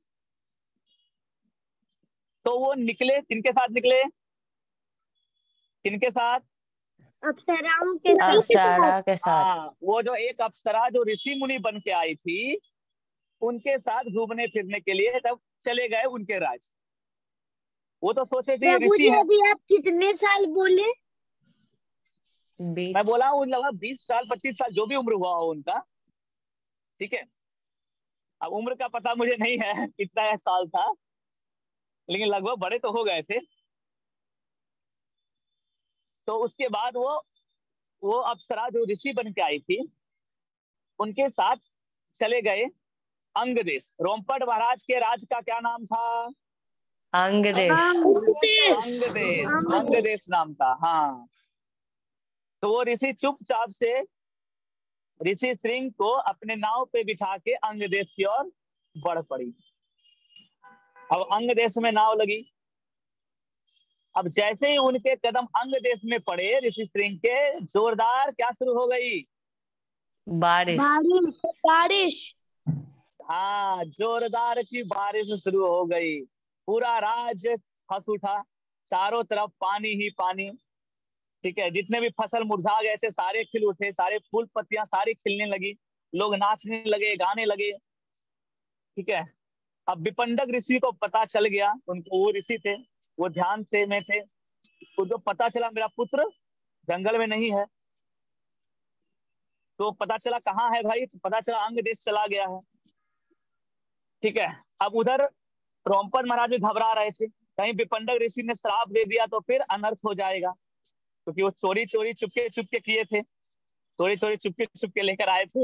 तो वो निकले, किनके साथ निकले, किनके साथ? अप्सराओं के साथ। हाँ, वो जो एक अप्सरा जो ऋषि मुनि बन के आई थी, उनके साथ घूमने फिरने के लिए तब चले गए उनके राज्य। वो तो सोचे थे ऋषि है। अभी आप कितने साल बोले? मैं बोला हूँ लगभग 20 साल 25 साल जो भी उम्र हुआ हो उनका। ठीक है, अब उम्र का पता मुझे नहीं है कितना साल था, लेकिन लगभग बड़े तो हो गए थे। तो उसके बाद वो अप्सरा जो ऋषि बन के आई थी उनके साथ चले गए अंग देश। रोमपट महाराज के राज का क्या नाम था? अंग देश। अंग देश नाम था। हाँ, तो वो ऋषि चुपचाप से ऋषि श्रृंग को अपने नाव पे बिठा के अंग देश की ओर बढ़ पड़ी। अब अंग देश में नाव लगी। अब जैसे ही उनके कदम अंग देश में पड़े ऋषि श्रृंग के, जोरदार क्या शुरू हो गई? बारिश। बारिश। हाँ, जोरदार की बारिश शुरू हो गई। पूरा राज्य फंस उठा, चारों तरफ पानी ही पानी। ठीक है, जितने भी फसल मुरझा गए थे सारे खिल उठे, सारे फूल पत्तियां सारी खिलने लगी, लोग नाचने लगे, गाने लगे। ठीक है, अब विपंडक ऋषि को पता चल गया, उनको, वो ऋषि थे, वो ध्यान से में थे, उनको पता चला मेरा पुत्र जंगल में नहीं है। तो पता चला कहाँ है भाई? तो पता चला अंग देश चला गया है। ठीक है, अब उधर रोमपद महाराज भी घबरा रहे थे, कहीं विपंडक ऋषि ने श्राप दे दिया तो फिर अनर्थ हो जाएगा, क्योंकि वो चोरी चोरी चुपके चुपके किए थे, चोरी चोरी चुपके चुपके लेकर आए थे।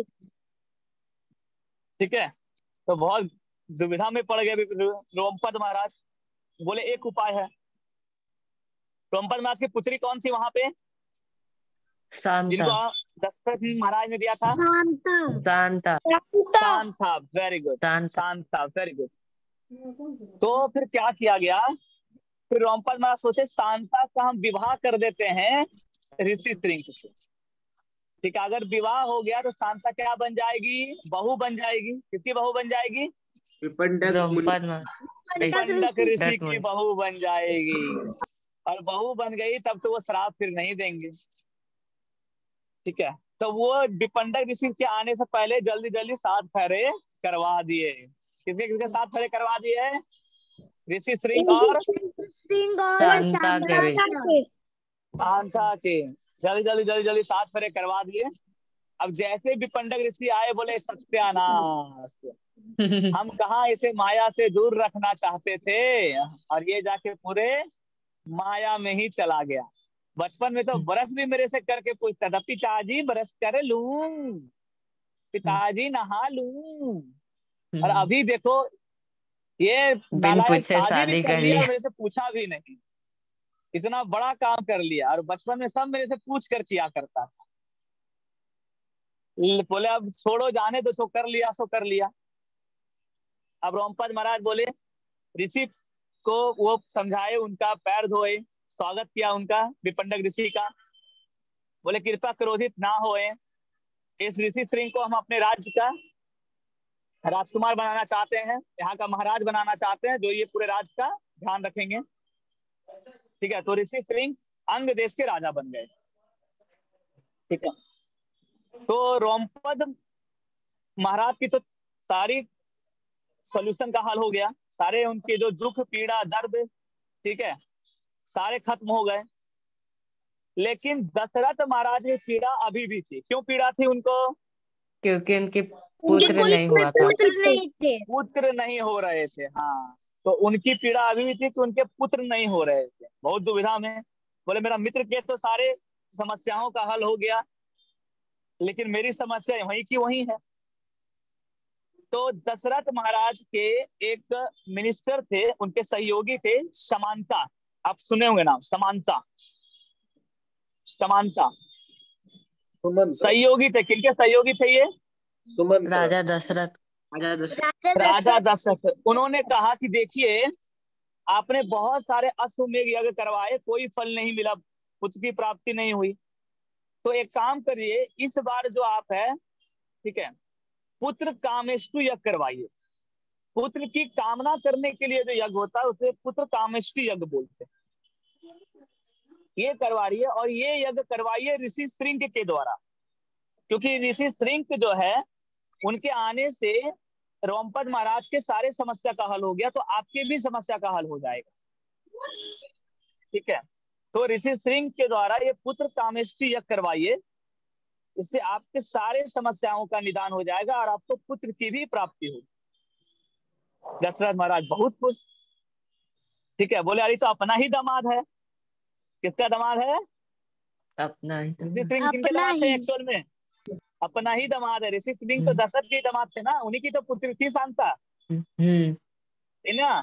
ठीक है, तो बहुत दुविधा में पड़ गए रोमपद महाराज। बोले एक उपाय है। रोमपद महाराज की पुत्री कौन थी वहां पे, शांता। जिनको दशरथ महाराज ने दिया था? Shanta. Shanta, very good, Shanta, very good. तो फिर क्या किया गया? फिर रोमपद महाराज सोचे शांता का हम विवाह कर देते हैं ऋषि श्रृंग से। ठीक है, अगर विवाह हो गया तो शांता क्या बन जाएगी? बहू बन जाएगी। किसकी बहू बन जाएगी? विपंडक ऋषि की बहू बन जाएगी। और बहू बन गई तब तो वो श्राप फिर नहीं देंगे। ठीक है, तो वो विपंडक ऋषि के आने से पहले जल्दी जल्दी 7 फेरे करवा दिए। किसके किसके 7 फेरे करवा दिए? ऋषि श्रृंग और शांता के। जल्दी 7 फेरे करवा दिए। अब जैसे विपंडक ऋषि आए, बोले सत्यानाश, हम कहाँ इसे माया से दूर रखना चाहते थे, और ये जाके पूरे माया में ही चला गया। बचपन में तो ब्रश भी मेरे से करके पूछता था, पिताजी ब्रश कर लूं, पिताजी नहा लूं। और अभी देखो ये नालायक शादी भी कर लिया और मेरे से पूछा भी नहीं। इतना बड़ा काम कर लिया, और बचपन में सब मेरे से पूछ कर किया करता था। बोले अब छोड़ो, जाने दो, सो कर लिया सो कर लिया। अब रोमपद महाराज बोले, ऋषि को वो समझाए, उनका पैर धोए, स्वागत किया उनका, विपंडक ऋषि का। बोले कृपा क्रोधित ना होए, इस ऋषि श्रृंग को हम अपने राज्य का राजकुमार बनाना चाहते हैं, यहाँ का महाराज बनाना चाहते हैं, जो ये पूरे राज्य का ध्यान रखेंगे। ठीक है, तो ऋषि श्रृंग अंग देश के राजा बन गए। ठीक है, तो रोमपद महाराज की तो सारी सोल्यूशन का हल हो गया, सारे उनके जो दुख पीड़ा दर्द, ठीक है, सारे खत्म हो गए। लेकिन दशरथ महाराज की पीड़ा अभी भी थी। क्यों पीड़ा थी उनको? क्योंकि उनके पुत्र नहीं हुआ था, पुत्र नहीं हो रहे थे। हाँ, तो उनकी पीड़ा अभी भी थी कि उनके पुत्र नहीं हो रहे थे, बहुत दुविधा में। बोले मेरा मित्र के तो सारे समस्याओं का हल हो गया, लेकिन मेरी समस्या वहीं की वहीं है। तो दशरथ महाराज के एक मिनिस्टर थे, उनके सहयोगी थे समांता। आप सुने होंगे नाम, समांता। समांता सहयोगी थे। किनके सहयोगी थे ये? राजा दशरथ। राजा दशरथ। उन्होंने कहा कि देखिए, आपने बहुत सारे अश्वमेध यज्ञ करवाए, कोई फल नहीं मिला, पुत्र की प्राप्ति नहीं हुई। तो एक काम करिए, इस बार जो आप है, ठीक है, पुत्र कामेष्टि यज्ञ करवाइए। पुत्र की कामना करने के लिए जो यज्ञ होता है उसे पुत्र कामेष्टि यज्ञ बोलते हैं। ये करवाइए, और ये यज्ञ करवाइए ऋषि श्रृंग के द्वारा, क्योंकि ऋषि श्रृंग जो है, उनके आने से रोमपद महाराज के सारे समस्या का हल हो गया, तो आपके भी समस्या का हल हो जाएगा। ठीक है, तो ऋषि श्रृंग के द्वारा ये पुत्र कामेष्टि यज्ञ करवाइए, इससे आपके सारे समस्याओं का निदान हो जाएगा और आपको पुत्र की भी प्राप्ति होगी। दशरथ महाराज बहुत खुश। ठीक है, बोले अरे तो अपना ही दामाद है। किसका दामाद है? अपना ही। ऋषि श्रृंग किनके दामाद थे एक्चुअल में? अपना ही दामाद है। ऋषि श्रृंग तो दशरथ के दामाद थे ना, उन्हीं की तो पुत्री थी शांता, है ना।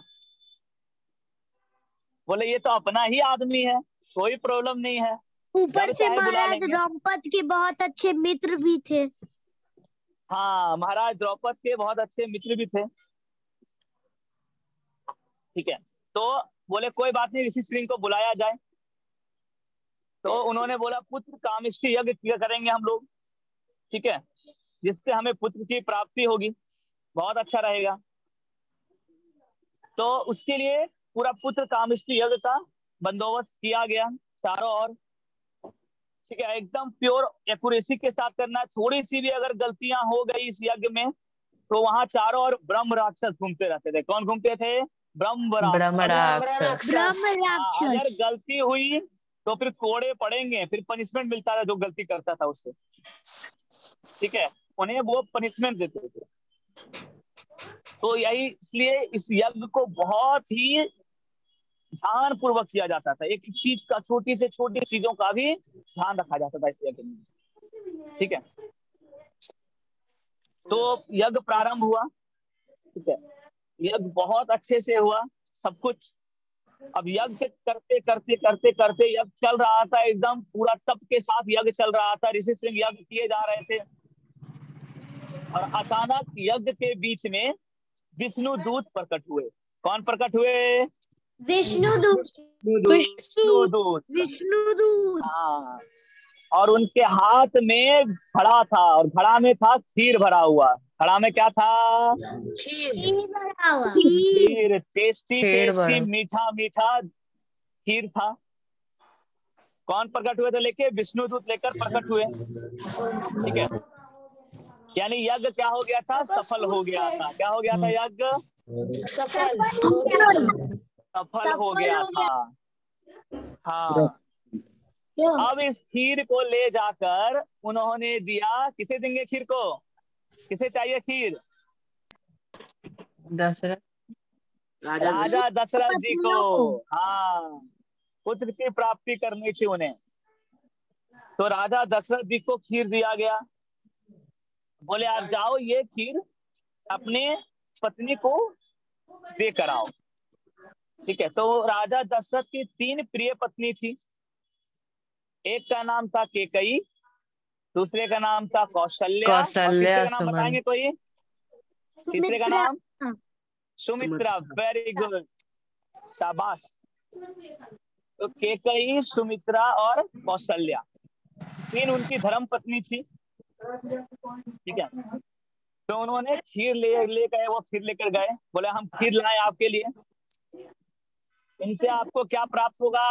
बोले ये तो अपना ही आदमी है, कोई प्रॉब्लम नहीं है, ऊपर से महाराज द्रौपद के बहुत अच्छे मित्र भी थे। हाँ, महाराज द्रौपद के बहुत अच्छे मित्र भी थे। ठीक है, तो बोले कोई बात नहीं, ऋषि श्रृंग को बुलाया जाए। तो उन्होंने बोला पुत्र कामेष्टि यज्ञ किया करेंगे हम लोग, ठीक है, जिससे हमें पुत्र की प्राप्ति होगी, बहुत अच्छा रहेगा। तो उसके लिए पूरा पुत्र कामेष्टि यज्ञ का बंदोबस्त किया गया चारों ओर, ठीक है, एकदम प्योर एक्यूरेसी के साथ करना। थोड़ी सी भी अगर गलतियां हो गई इस यज्ञ में तो वहां चारों ओर ब्रह्म राक्षस घूमते रहते थे। कौन घूमते थे? ब्रह्म राक्षस। अगर गलती हुई तो फिर कोड़े पड़ेंगे, फिर पनिशमेंट मिलता था जो गलती करता था उससे, ठीक है, उन्हें वो पनिशमेंट देते थे। तो यही इसलिए इस यज्ञ को बहुत ही ध्यान पूर्वक किया जाता था, एक एक चीज का, छोटी से छोटी चीजों का भी ध्यान रखा जाता था इस यज्ञ में, ठीक है। तो यज्ञ प्रारंभ हुआ, ठीक है, यज्ञ बहुत अच्छे से हुआ सब कुछ। अब यज्ञ करते करते करते करते यज्ञ चल रहा था, एकदम पूरा तप के साथ यज्ञ चल रहा था, ऋषि श्रृंग यज्ञ किए जा रहे थे। और अचानक यज्ञ के बीच में विष्णु दूत प्रकट हुए। कौन प्रकट हुए? विष्णुदूत। हाँ, और उनके हाथ में घड़ा था, और घड़ा में था खीर भरा हुआ। घड़ा में क्या था? खीर, टेस्टी मीठा मीठा खीर था। कौन प्रकट हुए थे लेके? विष्णुदूत लेकर प्रकट हुए, ठीक है। यानी यज्ञ क्या हो गया था? सफल हो गया था। क्या हो गया था? यज्ञ सफल हो गया था। हाँ, अब इस खीर को ले जाकर उन्होंने दिया, किसे देंगे खीर को? किसे चाहिए खीर? दशरथ, राजा दशरथ जी को। हाँ, पुत्र की प्राप्ति करनी थी उन्हें, तो राजा दशरथ जी को खीर दिया गया। बोले आप जाओ, ये खीर अपने पत्नी को दे कर आओ, ठीक है। तो राजा दशरथ की 3 प्रिय पत्नी थी। एक का नाम था केकई, दूसरे का नाम था कौशल्या, और तीसरे का नाम बताएंगे कोई? तीसरे का नाम सुमित्रा। वेरी गुड, शाबाश। तो केकई, सुमित्रा और कौशल्या 3 उनकी धर्म पत्नी थी, ठीक है। तो उन्होंने खीर ले गए, वो खीर लेकर गए। बोले हम खीर लाए आपके लिए, इनसे आपको क्या प्राप्त होगा?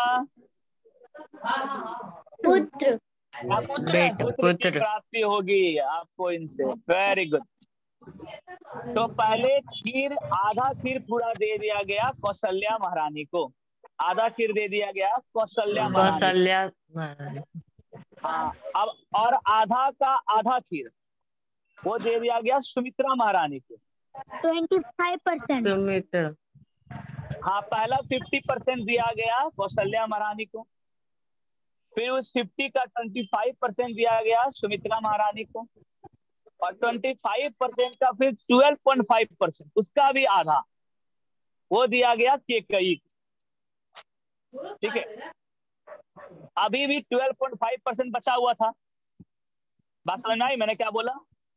पुत्र की प्राप्ति होगी आपको इनसे। Very good. तो पहले खीर, आधा खीर पूरा दे दिया गया कौशल्या महारानी को, आधा खीर दे दिया गया कौशल्या महारानी। हाँ, अब और आधा का आधा खीर वो दे दिया गया सुमित्रा महारानी को, 25%। हाँ, पहला 50% दिया गया कौशल्या महारानी को, फिर उस 50 का 25% दिया गया सुमित्रा महारानी को, और 25% का फिर 12.5% उसका भी आधा वो दिया गया केकई, ठीक है। अभी भी 12.5% बचा हुआ था। बात समझ में आई मैंने क्या बोला?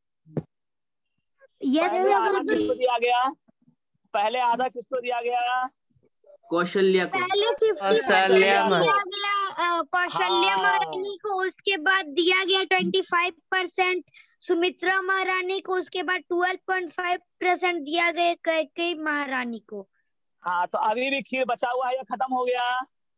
पहले आधा किसको दिया गया? पहले आधा किसको दिया गया? कौशल्या को। पहले 50% कौशल्या महारानी को, उसके बाद दिया गया 25% सुमित्रा महारानी को, उसके बाद 12.5% दिया गया कैकेयी महारानी को। हाँ, तो अभी भी खीर बचा हुआ है या खत्म हो गया?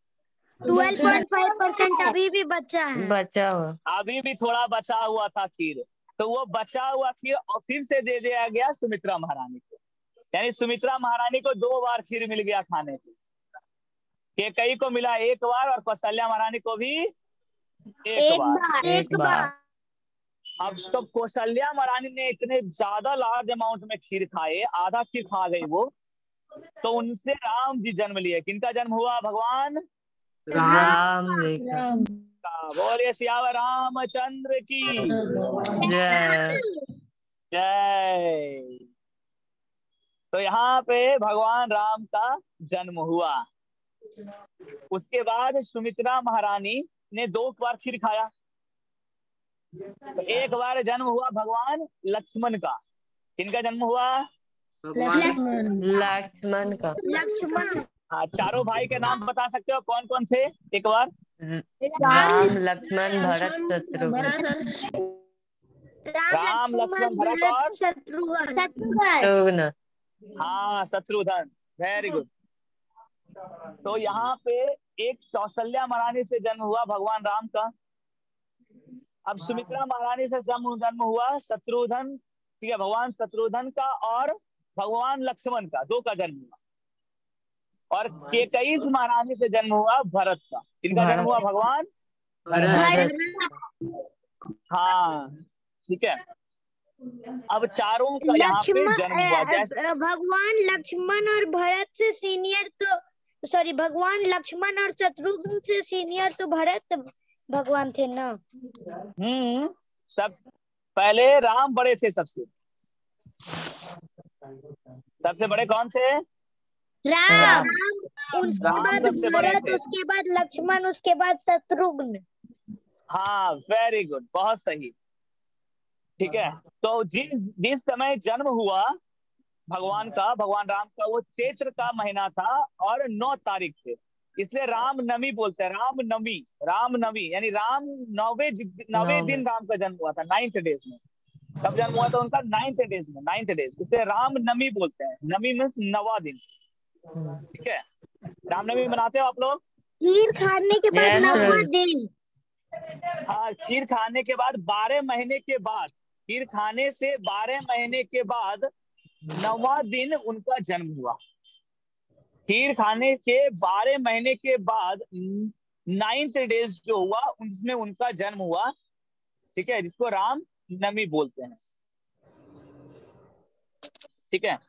12.5% अभी भी बचा हुआ, अभी भी थोड़ा बचा हुआ था खीर, तो वो बचा हुआ खीर और फिर से दे दिया गया सुमित्रा महारानी को। यानी सुमित्रा महारानी को 2 बार खीर मिल गया खाने को। केकई को मिला 1 बार और कौशल्या महारानी को भी एक बार। अब तो कौशल्या महारानी ने इतने ज्यादा लार्ज अमाउंट में खीर खाए, आधा खीर खा गई वो, तो उनसे राम जी जन्म लिए। किनका जन्म हुआ? भगवान राम। बोलिए सियावर रामचंद्र की जय। जय। तो यहाँ पे भगवान राम का जन्म हुआ। उसके बाद सुमित्रा महारानी ने 2 बार खीर खाया। तो एक बार जन्म हुआ भगवान लक्ष्मण का। किनका जन्म हुआ? लक्ष्मण का। लक्ष्मण। हाँ, चारों भाई के नाम बता सकते हो कौन कौन थे एक बार? राम, लक्ष्मण, भरत, शत्रुघ्न। राम, लक्ष्मण, भरत और शत्रुघ्न। हाँ, शत्रुघ्न। Very good. तो यहाँ पे एक कौशल्या महारानी से जन्म हुआ भगवान राम का। अब सुमित्रा महारानी से जन्म हुआ शत्रुघ्न, ठीक है, भगवान शत्रुघ्न का, और भगवान लक्ष्मण का, दो का जन्म हुआ। और कैकेयी महारानी से जन्म हुआ भरत का। किनका जन्म हुआ? भगवान भरत। हाँ, ठीक है। अब चारों का यहाँ पे जन्म हुआ। जैसे भगवान लक्ष्मण और भरत से सीनियर तो सॉरी भगवान लक्ष्मण और शत्रुघ्न से सीनियर तो भरत भगवान थे ना। सब पहले राम बड़े थे सबसे बड़े कौन थे? राम। उसके राम बाद सबसे बड़े भरत, थे। उसके बाद लक्ष्मण, उसके बाद शत्रुघ्न। हाँ, वेरी गुड, बहुत सही। ठीक है, तो जिस समय जन्म हुआ भगवान राम का, वो चैत्र का महीना था और 9 तारीख थे, इसलिए राम नवमी बोलते हैं। राम नवमी यानी राम नौवे दिन राम का जन्म हुआ था, 9th डेज में। कब जन्म हुआ था उनका? 9th डेज में, 9th डेज, इसलिए राम नवमी बोलते हैं। नवमी मीन्स 9वां दिन। ठीक है, रामनवमी मनाते हो आप लोग? खीर खाने के बाद 9वां दिन। हाँ, खीर खाने के बाद 12 महीने के बाद, खीर खाने से 12 महीने के बाद 9वां दिन उनका जन्म हुआ। खीर खाने के 12 महीने के बाद 9th डेज जो हुआ उसमें उनका जन्म हुआ। ठीक है, जिसको राम नवमी बोलते हैं। ठीक है,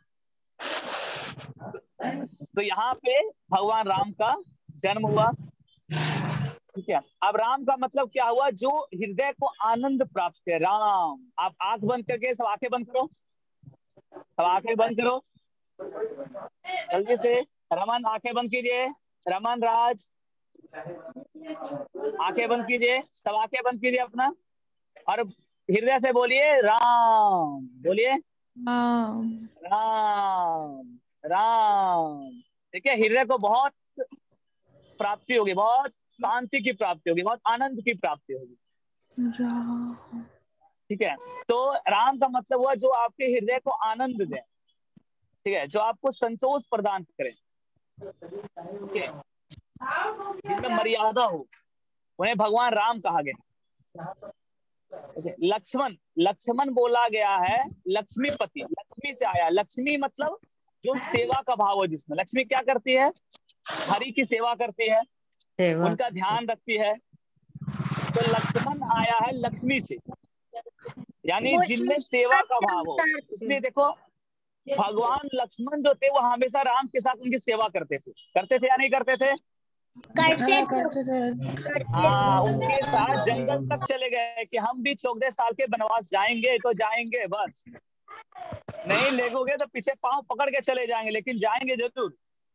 तो यहाँ पे भगवान राम का जन्म हुआ। ठीक है, अब राम का मतलब क्या हुआ? जो हृदय को आनंद प्राप्त है, राम। आप आंख बंद करके, सब आंखें बंद करो, सब आंखें बंद करो जल्दी से। रमन आंखें बंद कीजिए, रमन राज आंखें बंद कीजिए, सब आंखें बंद कीजिए अपना, और हृदय से बोलिए राम, बोलिए राम राम। ठीक है, हृदय को बहुत प्राप्ति होगी, बहुत शांति की प्राप्ति होगी, बहुत आनंद की प्राप्ति होगी। ठीक है, तो राम का मतलब हुआ जो आपके हृदय को आनंद दे। ठीक है, जो आपको संतोष प्रदान करे, जिनमें मर्यादा हो, उन्हें भगवान राम कहा गया। लक्ष्मण बोला गया है लक्ष्मीपति, लक्ष्मी से आया। लक्ष्मी मतलब जो सेवा का भाव है, जिसमें लक्ष्मी क्या करती है? हरि की सेवा करती है, उनका ध्यान रखती है। तो लक्ष्मण आया है लक्ष्मी से, यानी जिनमें सेवा का भाव हो। इसलिए देखो, भगवान लक्ष्मण जो थे वो हमेशा राम के साथ उनकी सेवा करते थे या नहीं करते थे? करते थे। हाँ, उनके साथ जंगल तक चले गए कि हम भी 14 साल के वनवास जाएंगे तो जाएंगे, बस नहीं लेगोगे तो पीछे पांव पकड़ के चले जाएंगे, लेकिन जाएंगे जरूर।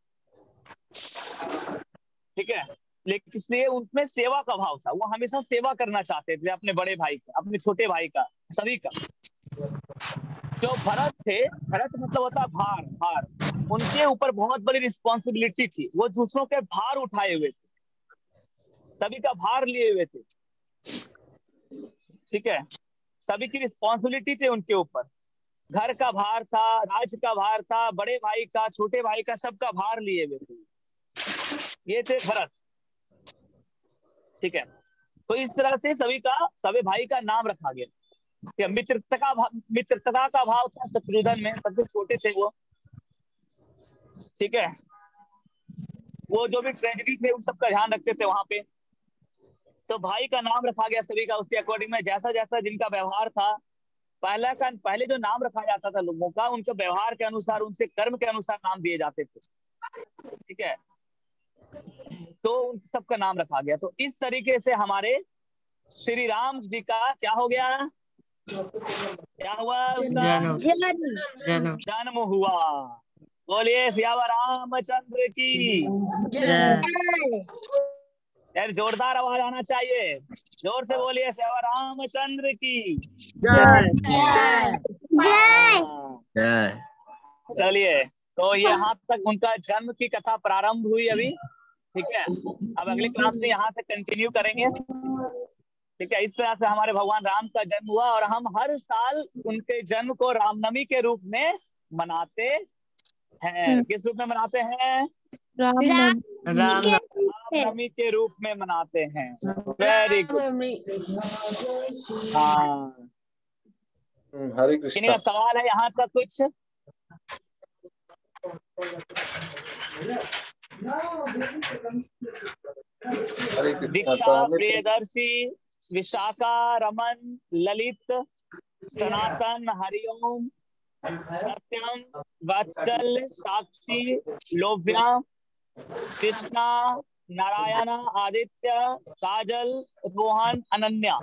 ठीक है, लेकिन इसलिए उनमें सेवा का भाव था, वो हमेशा सेवा करना चाहते थे अपने बड़े भाई का, अपने छोटे भाई का, सभी का। जो भरत थे, भरत मतलब होता है भार, उनके ऊपर बहुत बड़ी रिस्पॉन्सिबिलिटी थी। वो दूसरों के भार उठाए हुए थे, सभी का भार लिए हुए थे। ठीक है, सभी की रिस्पॉन्सिबिलिटी थी उनके ऊपर। घर का भार था, राज्य का भार था, बड़े भाई का, छोटे भाई का, सबका भार लिए हुए थे। ये थे भरत। ठीक है, तो इस तरह से सभी भाई का नाम रखा गया। मित्रता का भाव था शत्रुघ्न में, सबसे छोटे थे वो। ठीक है, वो जो भी ट्रेजेडी थे उन सबका ध्यान रखते थे वहां पे। तो भाई का नाम रखा गया सभी का, उसके अकॉर्डिंग में जैसा जैसा जिनका व्यवहार था। पहले जो नाम रखा जाता था लोगों का, उनके व्यवहार के अनुसार, उनसे कर्म के अनुसार नाम दिए जाते थे। ठीक है, तो उन सबका नाम रखा गया। तो इस तरीके से हमारे श्री राम जी का क्या हो गया? क्या हुआ? जन्म हुआ। बोलिए सियावर रामचंद्र की। यार जोरदार आवाज आना चाहिए, जोर से बोलिए सियावर रामचंद्र की जय। चलिए, तो ये यहाँ तक उनका जन्म की कथा प्रारंभ हुई अभी। ठीक है, अब अगली क्लास में यहाँ से कंटिन्यू करेंगे। ठीक है, इस तरह से हमारे भगवान राम का जन्म हुआ और हम हर साल उनके जन्म को रामनवमी के रूप में मनाते हैं। किस रूप में मनाते हैं? रामनवमी के रूप में मनाते हैं। Very good. हाँ, हरे किन्हीं कृष्णा। का सवाल है यहाँ तक कुछ? हरे कृष्णा। दीक्षा, तो अमित प्रियदर्शी, विशाखा, रमन, ललित, सनातन, हरिओम, सत्यम, वत्सल, साक्षी, लोभ्या, कृष्णा, नारायण, आदित्य, काजल, रोहन, अनन्या।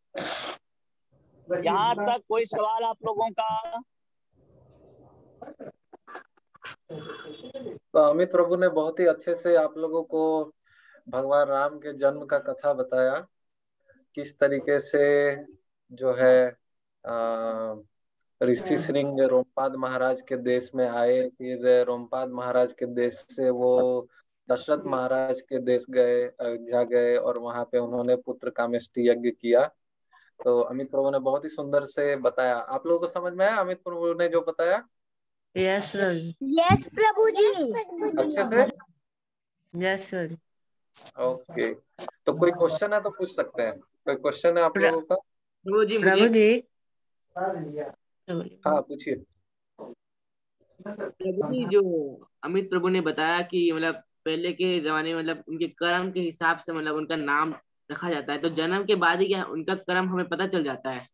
यहाँ तक कोई सवाल आप लोगों का? तो अमित प्रभु ने बहुत ही अच्छे से आप लोगों को भगवान राम के जन्म का कथा बताया, किस तरीके से जो है ऋषि श्रृंग रोमपाद महाराज के देश में आए, फिर रोमपाद महाराज के देश से वो दशरथ महाराज के देश गए, अयोध्या गए, और वहां पे उन्होंने पुत्र कामेष्टि यज्ञ किया। तो अमित प्रभु ने बहुत ही सुंदर से बताया। आप लोगों को समझ में आया अमित प्रभु ने जो बताया? Yes sir. Yes Prabhu ji. अच्छे से? Yes sir. ओके, तो कोई क्वेश्चन है तो पूछ सकते हैं। कोई क्वेश्चन है आप लोगों का? प्रभु जी प्रभु मुझे जी। हाँ पूछिए। प्रभु जी, जो अमित प्रभु ने बताया कि मतलब पहले के जमाने में मतलब उनके कर्म के हिसाब से मतलब उनका नाम रखा जाता है, तो जन्म के बाद ही क्या उनका कर्म हमें पता चल जाता है?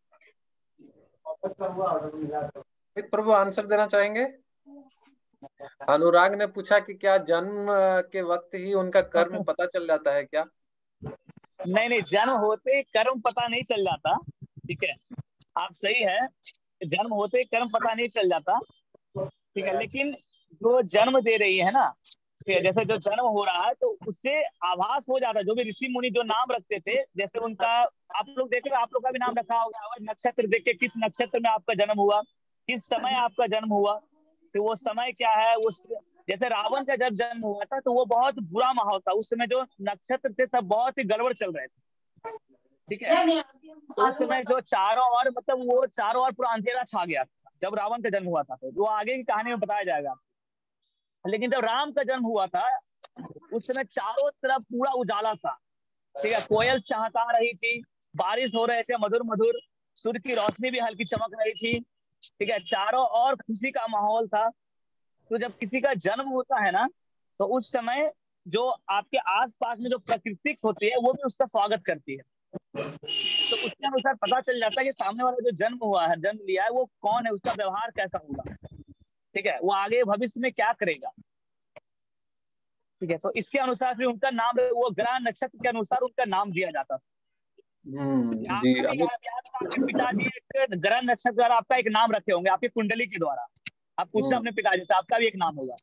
अमित प्रभु आंसर देना चाहेंगे? अनुराग ने पूछा कि क्या जन्म के वक्त ही उनका कर्म पता चल जाता है क्या? नहीं नहीं, जन्म होते ही कर्म पता नहीं चल जाता। ठीक है, आप सही है, जन्म होते ही कर्म पता नहीं चल जाता। ठीक है, लेकिन जो जन्म दे रही है ना, ठीक है, जैसे जो जन्म हो रहा है तो उससे आभास हो जाता है। जो भी ऋषि मुनि जो नाम रखते थे, जैसे उनका आप लोग देख लो, आप लोग का भी नाम रखा होगा, नक्षत्र देख के किस नक्षत्र में आपका जन्म हुआ, किस समय आपका जन्म हुआ, तो वो समय क्या है। उस जैसे रावण का जब जन्म हुआ था तो वो बहुत बुरा माहौल था, उस समय जो नक्षत्र थे सब बहुत ही गड़बड़ चल रहे थे। ठीक है, तो उस समय जो चारों ओर मतलब वो चारों ओर पूरा अंधेरा छा गया था जब रावण का जन्म हुआ था। तो वो आगे की कहानी में बताया जाएगा। लेकिन जब राम का जन्म हुआ था उस समय चारों तरफ पूरा उजाला था। ठीक है, कोयल चहका रही थी, बारिश हो रहे थे मधुर मधुर, सूर्य की रोशनी भी हल्की चमक रही थी। ठीक है, चारों ओर खुशी का माहौल था। तो जब किसी का जन्म होता है ना, तो उस समय जो आपके आसपास में जो प्राकृतिक होती है वो भी उसका स्वागत करती है। तो उसके अनुसार पता चल जाता है कि सामने वाला जो जन्म हुआ है, जन्म लिया है, वो कौन है, उसका व्यवहार कैसा होगा। ठीक है, वो आगे भविष्य में क्या करेगा। ठीक है, तो इसके अनुसार फिर उनका नाम वो ग्रह नक्षत्र के अनुसार उनका नाम दिया जाता था। जी आपका भी अमित। आपके पिताजी एक ग्रह नक्षत्र द्वारा आपका एक नाम रखे होंगे, आपकी कुंडली के द्वारा। आप पूछना अपने पिताजी से, आपका भी एक नाम होगा।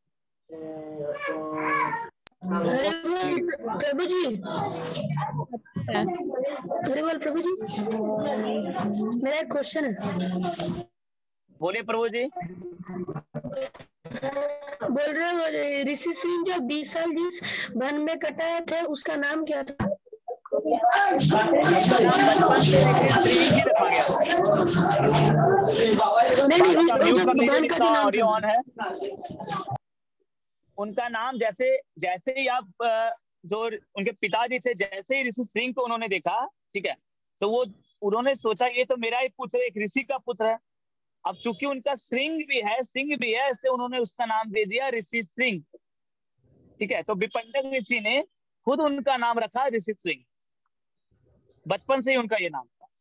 प्रभु जी, अरे बोल प्रभु जी, मेरा एक क्वेश्चन है। बोलिए प्रभु जी। बोल रहे हो ऋषि सिंह जो 20 साल जिस वन में कटाए थे उसका नाम क्या था? उनका नाम बचपन से ऋषि श्रृंग ही रखा गया था। नहीं, म्यूट कर लीजिए, वन का जो इसका नाम ऑडियो ऑन था। है। उनका नाम जैसे जैसे ही आप जो उनके पिताजी थे, जैसे ही ऋषि श्रृंग को उन्होंने देखा, ठीक है, तो वो उन्होंने सोचा ये तो मेरा ही पुत्र है, एक ऋषि का पुत्र है। अब चूंकि उनका सिंह भी है इसलिए उन्होंने उसका नाम दे दिया ऋषि श्रृंग। ठीक है, तो विपंडक ऋषि ने खुद उनका नाम रखा ऋषि श्रृंग, बचपन से ही उनका ये नाम था।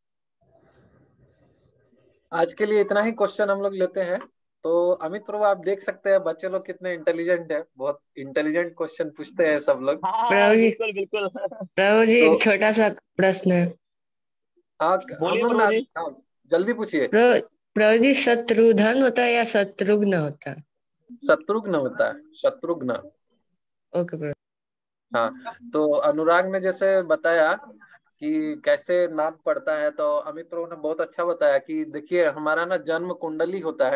आज के लिए इतना ही क्वेश्चन हम लोग लेते हैं। तो अमित प्रभु आप देख सकते हैं बच्चे लोग कितने इंटेलिजेंट है, बहुत इंटेलिजेंट क्वेश्चन पूछते हैं सब लोग। हाँ प्रभु जी, बिल्कुल बिल्कुल। प्रभु जी तो एक छोटा सा प्रश्न है। हम बोलिए लोग प्रभु ना, जी। हाँ, जल्दी पूछिए। प्रभु जी शत्रुघ्न होता है या शत्रुघ्न होता है? शत्रुघ्न होता है, शत्रुघ्न। ओके प्रभु। हाँ, तो अनुराग ने जैसे बताया कि कैसे नाम पड़ता है, तो अमित प्रभु ने बहुत अच्छा बताया कि देखिए हमारा ना जन्म कुंडली होता है,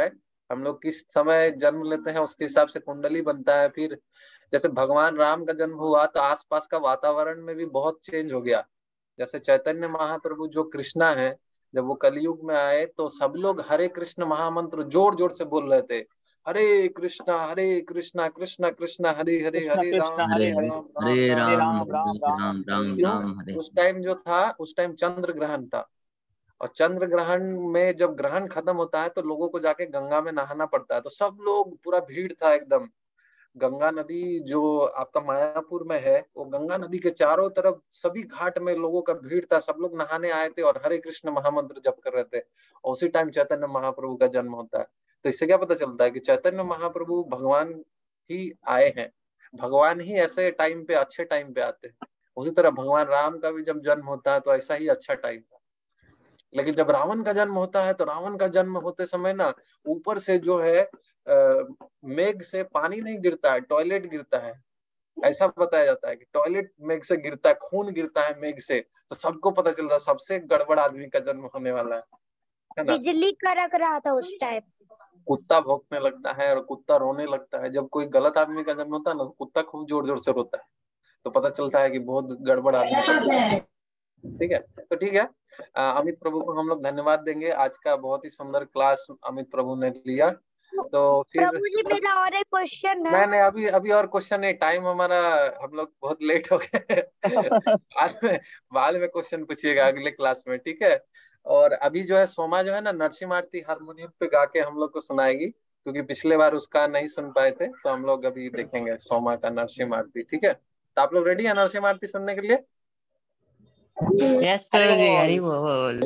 हम लोग किस समय जन्म लेते हैं उसके हिसाब से कुंडली बनता है। फिर जैसे भगवान राम का जन्म हुआ तो आसपास का वातावरण में भी बहुत चेंज हो गया। जैसे चैतन्य महाप्रभु जो कृष्णा है, जब वो कलयुग में आए तो सब लोग हरे कृष्ण महामंत्र जोर जोर से बोल रहे थे, हरे कृष्णा कृष्णा कृष्णा हरे हरे, कृष्ण हरे कृष्ण राम हरे हरे हरे, राम राम हरे राम हरे हरे राम राम हरे। राम हरे राम राम हरे राम हरे। क्यों? राम हरे उस टाइम जो था, उस टाइम चंद्र ग्रहण था, और चंद्र ग्रहण में जब ग्रहण खत्म होता है तो लोगों को जाके गंगा में नहाना पड़ता है। तो सब लोग, पूरा भीड़ था एकदम। गंगा नदी जो आपका मायापुर में है, वो गंगा नदी के चारों तरफ सभी घाट में लोगों का भीड़ था, सब लोग नहाने आए थे और हरे कृष्ण महामंत्र जप कर रहे थे। और उसी टाइम चैतन्य महाप्रभु का जन्म होता है। तो इससे क्या पता चलता है कि चैतन्य महाप्रभु भगवान ही आए हैं। भगवान ही ऐसे टाइम पे, अच्छे टाइम पे आते हैं। उसी तरह भगवान राम का भी जब जन्म होता है तो ऐसा ही अच्छा टाइम था। लेकिन जब रावण का जन्म होता है तो रावण का जन्म होते समय ना, ऊपर से जो है मेघ से पानी नहीं गिरता है, टॉयलेट गिरता है। ऐसा बताया जाता है कि टॉयलेट मेघ से गिरता है, खून गिरता है मेघ से। तो सबको पता चल रहा है सबसे गड़बड़ आदमी का जन्म होने वाला है ना। बिजली कड़क रहा था उस टाइम। कुत्ता भौंकने लगता है और कुत्ता रोने लगता है। जब कोई गलत आदमी का जन्म होता है ना, तो कुत्ता खूब जोर जोर से रोता है। तो पता चलता है कि बहुत गड़बड़ आदमी का जन्म है। ठीक है, तो ठीक है। अमित प्रभु को हम लोग धन्यवाद देंगे। आज का बहुत ही सुंदर क्लास अमित प्रभु ने लिया। तो फिर प्रभु जी मेरा और एक क्वेश्चन है। नहीं नहीं, अभी अभी और क्वेश्चन नहीं, टाइम हमारा, हम लोग बहुत लेट हो गए। बाद में क्वेश्चन पूछिएगा अगले क्लास में, ठीक है। और अभी जो है सोमा जो है ना, नरसिंह आरती हारमोनियम पे गा के हम लोग को सुनाएगी, क्योंकि पिछले बार उसका नहीं सुन पाए थे। तो हम लोग अभी देखेंगे सोमा का नरसिंह आरती, ठीक है। तो आप लोग रेडी है नरसिंह आरती सुनने के लिए? यस हरि प्रभु जी, बोल। हरि बोल।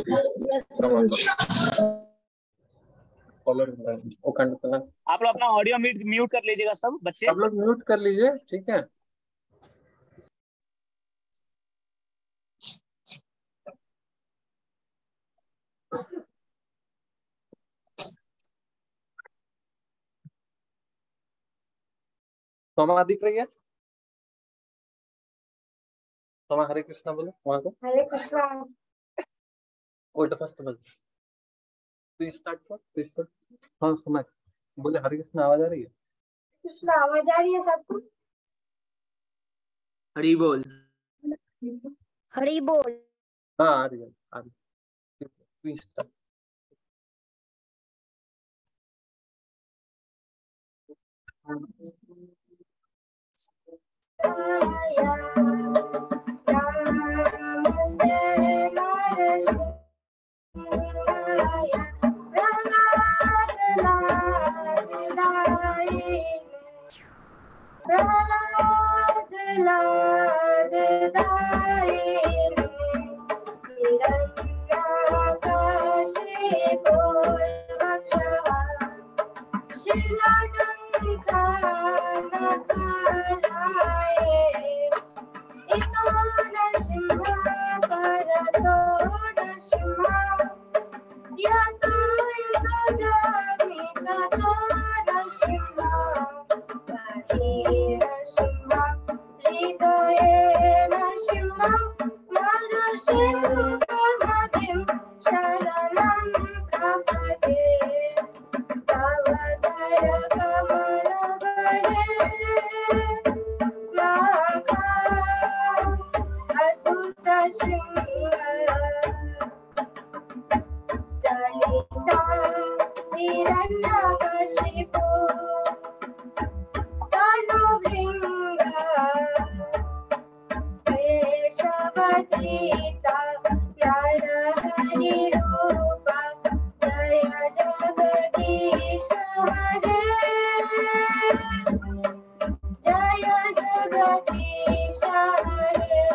आप लोग अपना ऑडियो म्यूट कर लीजिएगा सब बच्चे। आप लोग म्यूट कर लीजिए, ठीक है। सोमा दिख रही है? सोमा हरे कृष्णा बोलो वहां से। हरे कृष्णा। वही फर्स्ट बोल, तू स्टार्ट कर, तू स्टार्ट। हाँ सोमा बोले हरे कृष्णा, आवाज आ रही है? कृष्णा आवाज आ रही है सबको? हरि बोल। हरि बोल। हाँ आ रही है, आ रही है। तू स्टार्ट। नमस्ते नरसिंहाय प्रहलाद लाडलाए प्रहलाद लाडलाए हिरण्याकशिपुर्वक्षः शिलाढ्योऽङ्कानखालाये इतो नरसिंहः परतो नरसिंहः यतो यतो जामि ततो नरसिंहः पाहि नरसिंहः हृदये नरसिंहः नरसिंहमतिं शरणं प्रपद्ये तव करकमलवरे नागा अद्भुत शृंग दलिता हिरण्यकशिपु तनुभृंग केशवधृता नरहरिरूप जय जगदीश हरे जय जगदीश हरे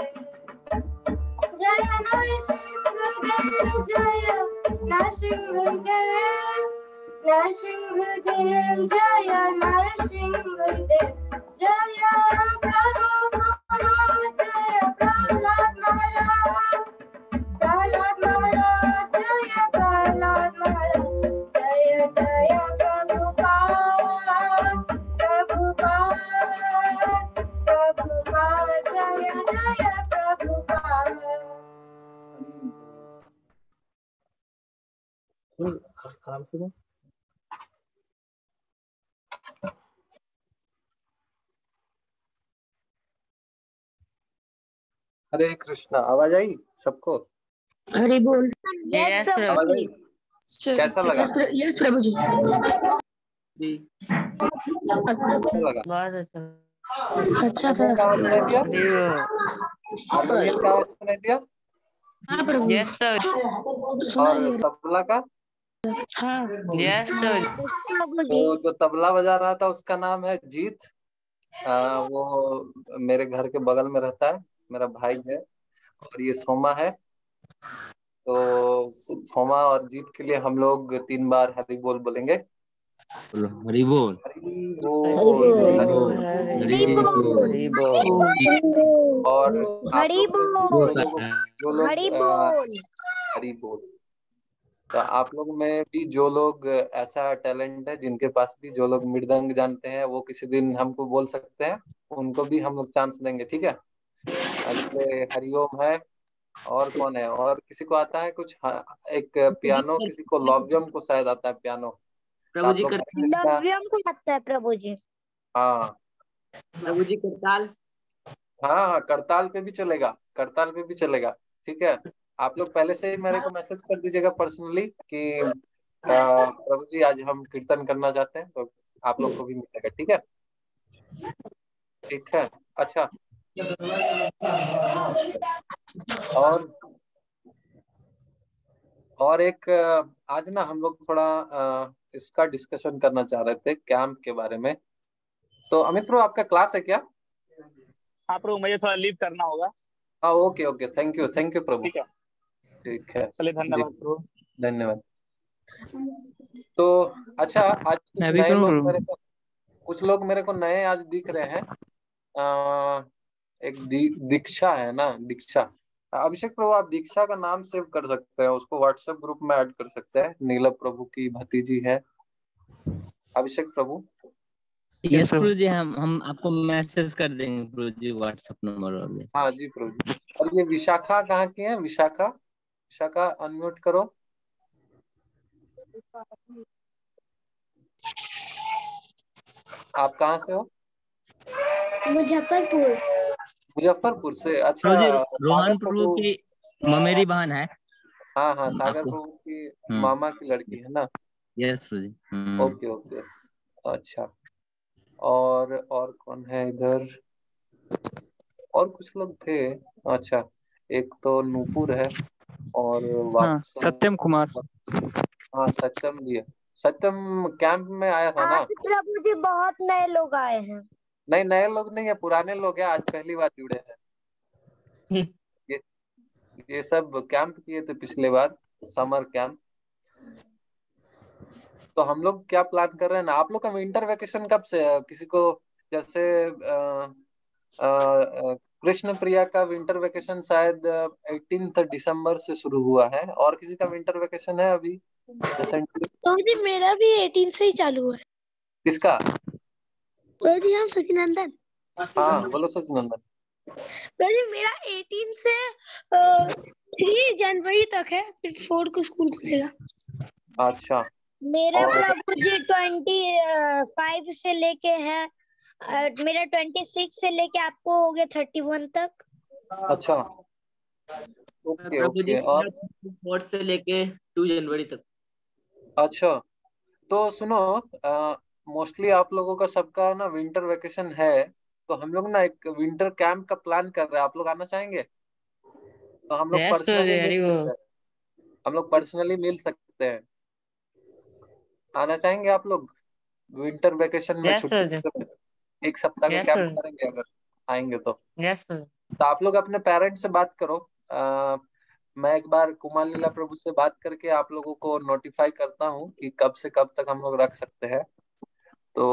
जय नरसिंहदेव जय नरसिंहदेव नरसिंहदेव जय नरसिंहदेव जय प्रहलाद महाराज जय प्रहलाद महाराज प्रहलाद महाराज जय प्रहलाद महाराज जय जय प्रभुपाद प्रभुपाद प्रभुपाद जय जय प्रभुपाद। आराम से बोल। हरे कृष्णा, आवाज आई सबको? हरि बोल। यस Yes, प्रभु आवाज जी। आई? कैसा लगा? यस प्रभु जी। जी। कैसा लगा? बहुत अच्छा। अच्छा था। हारमोनियम का आवाज सुनाई दिया? हरी बोल। हारमोनियम का आवाज सुनाई दिया? हाँ प्रभु। Yes, प्रभु। सुनाई और दे तबला का? रहा। हाँ। Yes, प्रभु। यस प्रभु जी। तो जो तबला बजा रहा था उसका नाम है जीत। वो मेरे घर के बगल में रहता है, मेरा भाई है। और ये सोमा है। तो सोमा और जीत के लिए हम लोग 3 बार हरि बोल बोलेंगे। हरि बोल। हरि बोल, हरि बोल। हरि बोल। हरी बोल। और आप हरि लोग में बोल। जो लोग हरि बोल। हरि बोल, तो आप लोग में भी जो लोग ऐसा टैलेंट है, जिनके पास भी जो लोग मृदंग जानते हैं, वो किसी दिन हमको बोल सकते हैं, उनको भी हम लोग चांस देंगे, ठीक है? जैसे हरिओम है, और कौन है, और किसी को आता है कुछ? हाँ, एक पियानो, किसी को लौव्यम को शायद आता है पियानो। तो प्रभु आप जी लोग कर, हरे कृष्णा। लव्यम को लगता है प्रभु जी। हाँ प्रभु जी करताल। हाँ हाँ, करताल पे भी चलेगा, करताल पे भी चलेगा, ठीक है? आप लोग पहले से ही मेरे को मैसेज कर दीजिएगा पर्सनली कि प्रभु जी आज हम कीर्तन करना चाहते हैं, तो आप लोग को भी मिलेगा, ठीक है? ठीक है, अच्छा। और एक आज ना हम लोग थोड़ा इसका डिस्कशन करना चाह रहे थे, कैंप के बारे में। तो अमित प्रो, आपका क्लास है क्या? हाँ प्रभु, मुझे थोड़ा लीव करना होगा। हाँ, okay okay, thank you Prabhu. ठीक है, ठीक है चलिए, जी, धन्यवाद प्रभु। धन्यवाद। तो अच्छा, आज कुछ लोग मेरे को नए आज दिख रहे हैं। एक दीक्षा है ना, दीक्षा। अभिषेक प्रभु, आप दीक्षा का नाम सेव कर सकते हैं, उसको व्हाट्सएप ग्रुप में ऐड कर सकते हैं। नीलम प्रभु की भतीजी है अभिषेक प्रभु। यस प्रभु जी, हम आपको मैसेज कर देंगे प्रभु जी व्हाट्सएप नंबर वाले। हाँ जी प्रभु जी। और ये विशाखा कहाँ की है? विशाखा, विशाखा अनम्यूट करो। आप कहाँ से हो? मुजफ्फरपुर। मुजफ्फरपुर से, अच्छा। प्रभु जी सागर रोहन प्रभु प्रभु, की ममेरी बहन है हाँ हाँ, सागर आपको। प्रभु की मामा की लड़की है ना? Yes Prabhu ji. Okay okay, अच्छा। और कौन है इधर? और कुछ लोग थे। अच्छा, एक तो नूपुर है, और हाँ, सत्यम कुमार। हाँ, सत्यम भी है। सत्यम कैंप में आया था ना? आज प्रभु जी बहुत नए लोग आए हैं। नहीं, नए लोग नहीं है, पुराने लोग हैं, आज पहली बार जुड़े हैं। ये ये सब कैंप किए थे पिछले बार, समर कैंप। तो हम लोग क्या प्लान कर रहे हैं ना, आप लोग का विंटर वेकेशन कब से है? किसी को जैसे कृष्ण प्रिया का विंटर वेकेशन शायद 18 दिसंबर से शुरू हुआ है, और किसी का विंटर वेकेशन है अभी रिसेंटली? तो जी मेरा भी 18 से ही चालू है। किसका? तो जी हम सचिनंदन। हाँ, बोलो सचिनंदन। तो जी मेरा 18 से 3 जनवरी तक है, फिर 4 को स्कूल खुलेगा। अच्छा, मेरा और प्रभु जी 25 से लेके है, मेरा 26 से लेके आपको हो गया 31 तक। अच्छा, ओके प्रभु जी ओके। और 4 से लेके 2 जनवरी तक। अच्छा, तो सुनो, मोस्टली आप लोगों का सबका ना विंटर वेकेशन है, तो हम लोग ना एक विंटर कैंप का प्लान कर रहे हैं। आप लोग आना चाहेंगे? तो हम लोग यस प्रभु पर्सनली जी। मिल हरी सकते बोल। हैं, हम लोग पर्सनली मिल सकते हैं। आना चाहेंगे आप लोग? विंटर वेकेशन में यस छुट्टी प्रभु जी। में 1 सप्ताह का यस कैंप प्रभु। करेंगे अगर आएंगे तो। यस प्रभु। आप लोग अपने पेरेंट्स से बात करो। मैं एक बार कुमार लीला प्रभु से बात करके आप लोगों को नोटिफाई करता हूँ कि कब से कब तक हम लोग रख सकते हैं। तो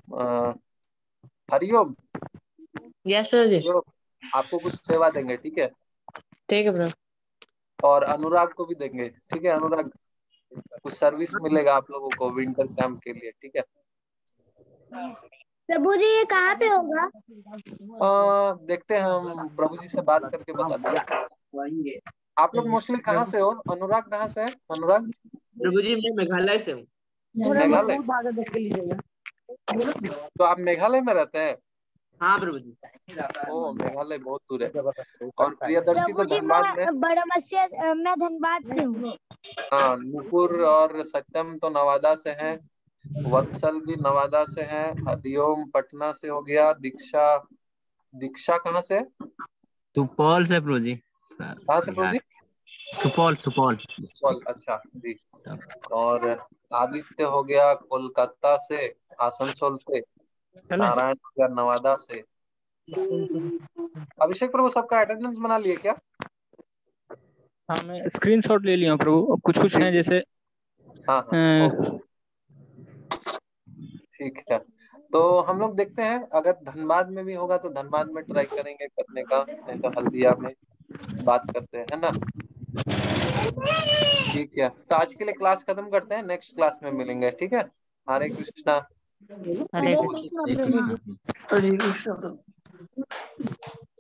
हरिओम, यस प्रभु जी। हरिओम, आपको कुछ सेवा देंगे, ठीक है? ठीक है प्रभु। और अनुराग को भी देंगे, ठीक है? अनुराग, कुछ सर्विस मिलेगा आप लोगों को विंटर कैंप के लिए, ठीक है? प्रभु जी ये कहाँ पे होगा? देखते हैं, हम प्रभु जी से बात करके बताते हैं। आप लोग मोस्टली कहाँ से हो? अनुराग कहाँ से है? अनुराग प्रभु जी मैं मेघालय से हूँ। मेघालय। तो आप मेघालय में रहते हैं? हाँ प्रभु जी। ओ, मेघालय बहुत दूर है। और प्रियदर्शी तो प्रभु जी धनबाद में। मैं धनबाद से हूँ। हाँ, नुपुर और सत्यम तो नवादा से हैं, वत्सल भी नवादा से हैं, हरिओम पटना से हो गया, दीक्षा कहाँ से? सुपौल से प्रभु जी। कहाँ से प्रभु जी? सुपौल सुपौल। अच्छा जी। और आदित्य हो गया कोलकाता से, आसनसोल से, नारायण हो गया नवादा से। अभिषेक प्रभु सबका अटेंडेंस बना लिए क्या? हाँ, मैं स्क्रीनशॉट ले लिया हूँ प्रभु। कुछ कुछ हैं जैसे। हाँ हाँ, ठीक है। तो हम लोग देखते हैं, अगर धनबाद में भी होगा तो धनबाद में ट्राई करेंगे करने का, नहीं तो हल्दिया में बात करते हैं, है ना? ठीक है, तो आज के लिए क्लास खत्म करते हैं, नेक्स्ट क्लास में मिलेंगे, ठीक है? हरे कृष्णा। हरे कृष्णा। हरे कृष्ण।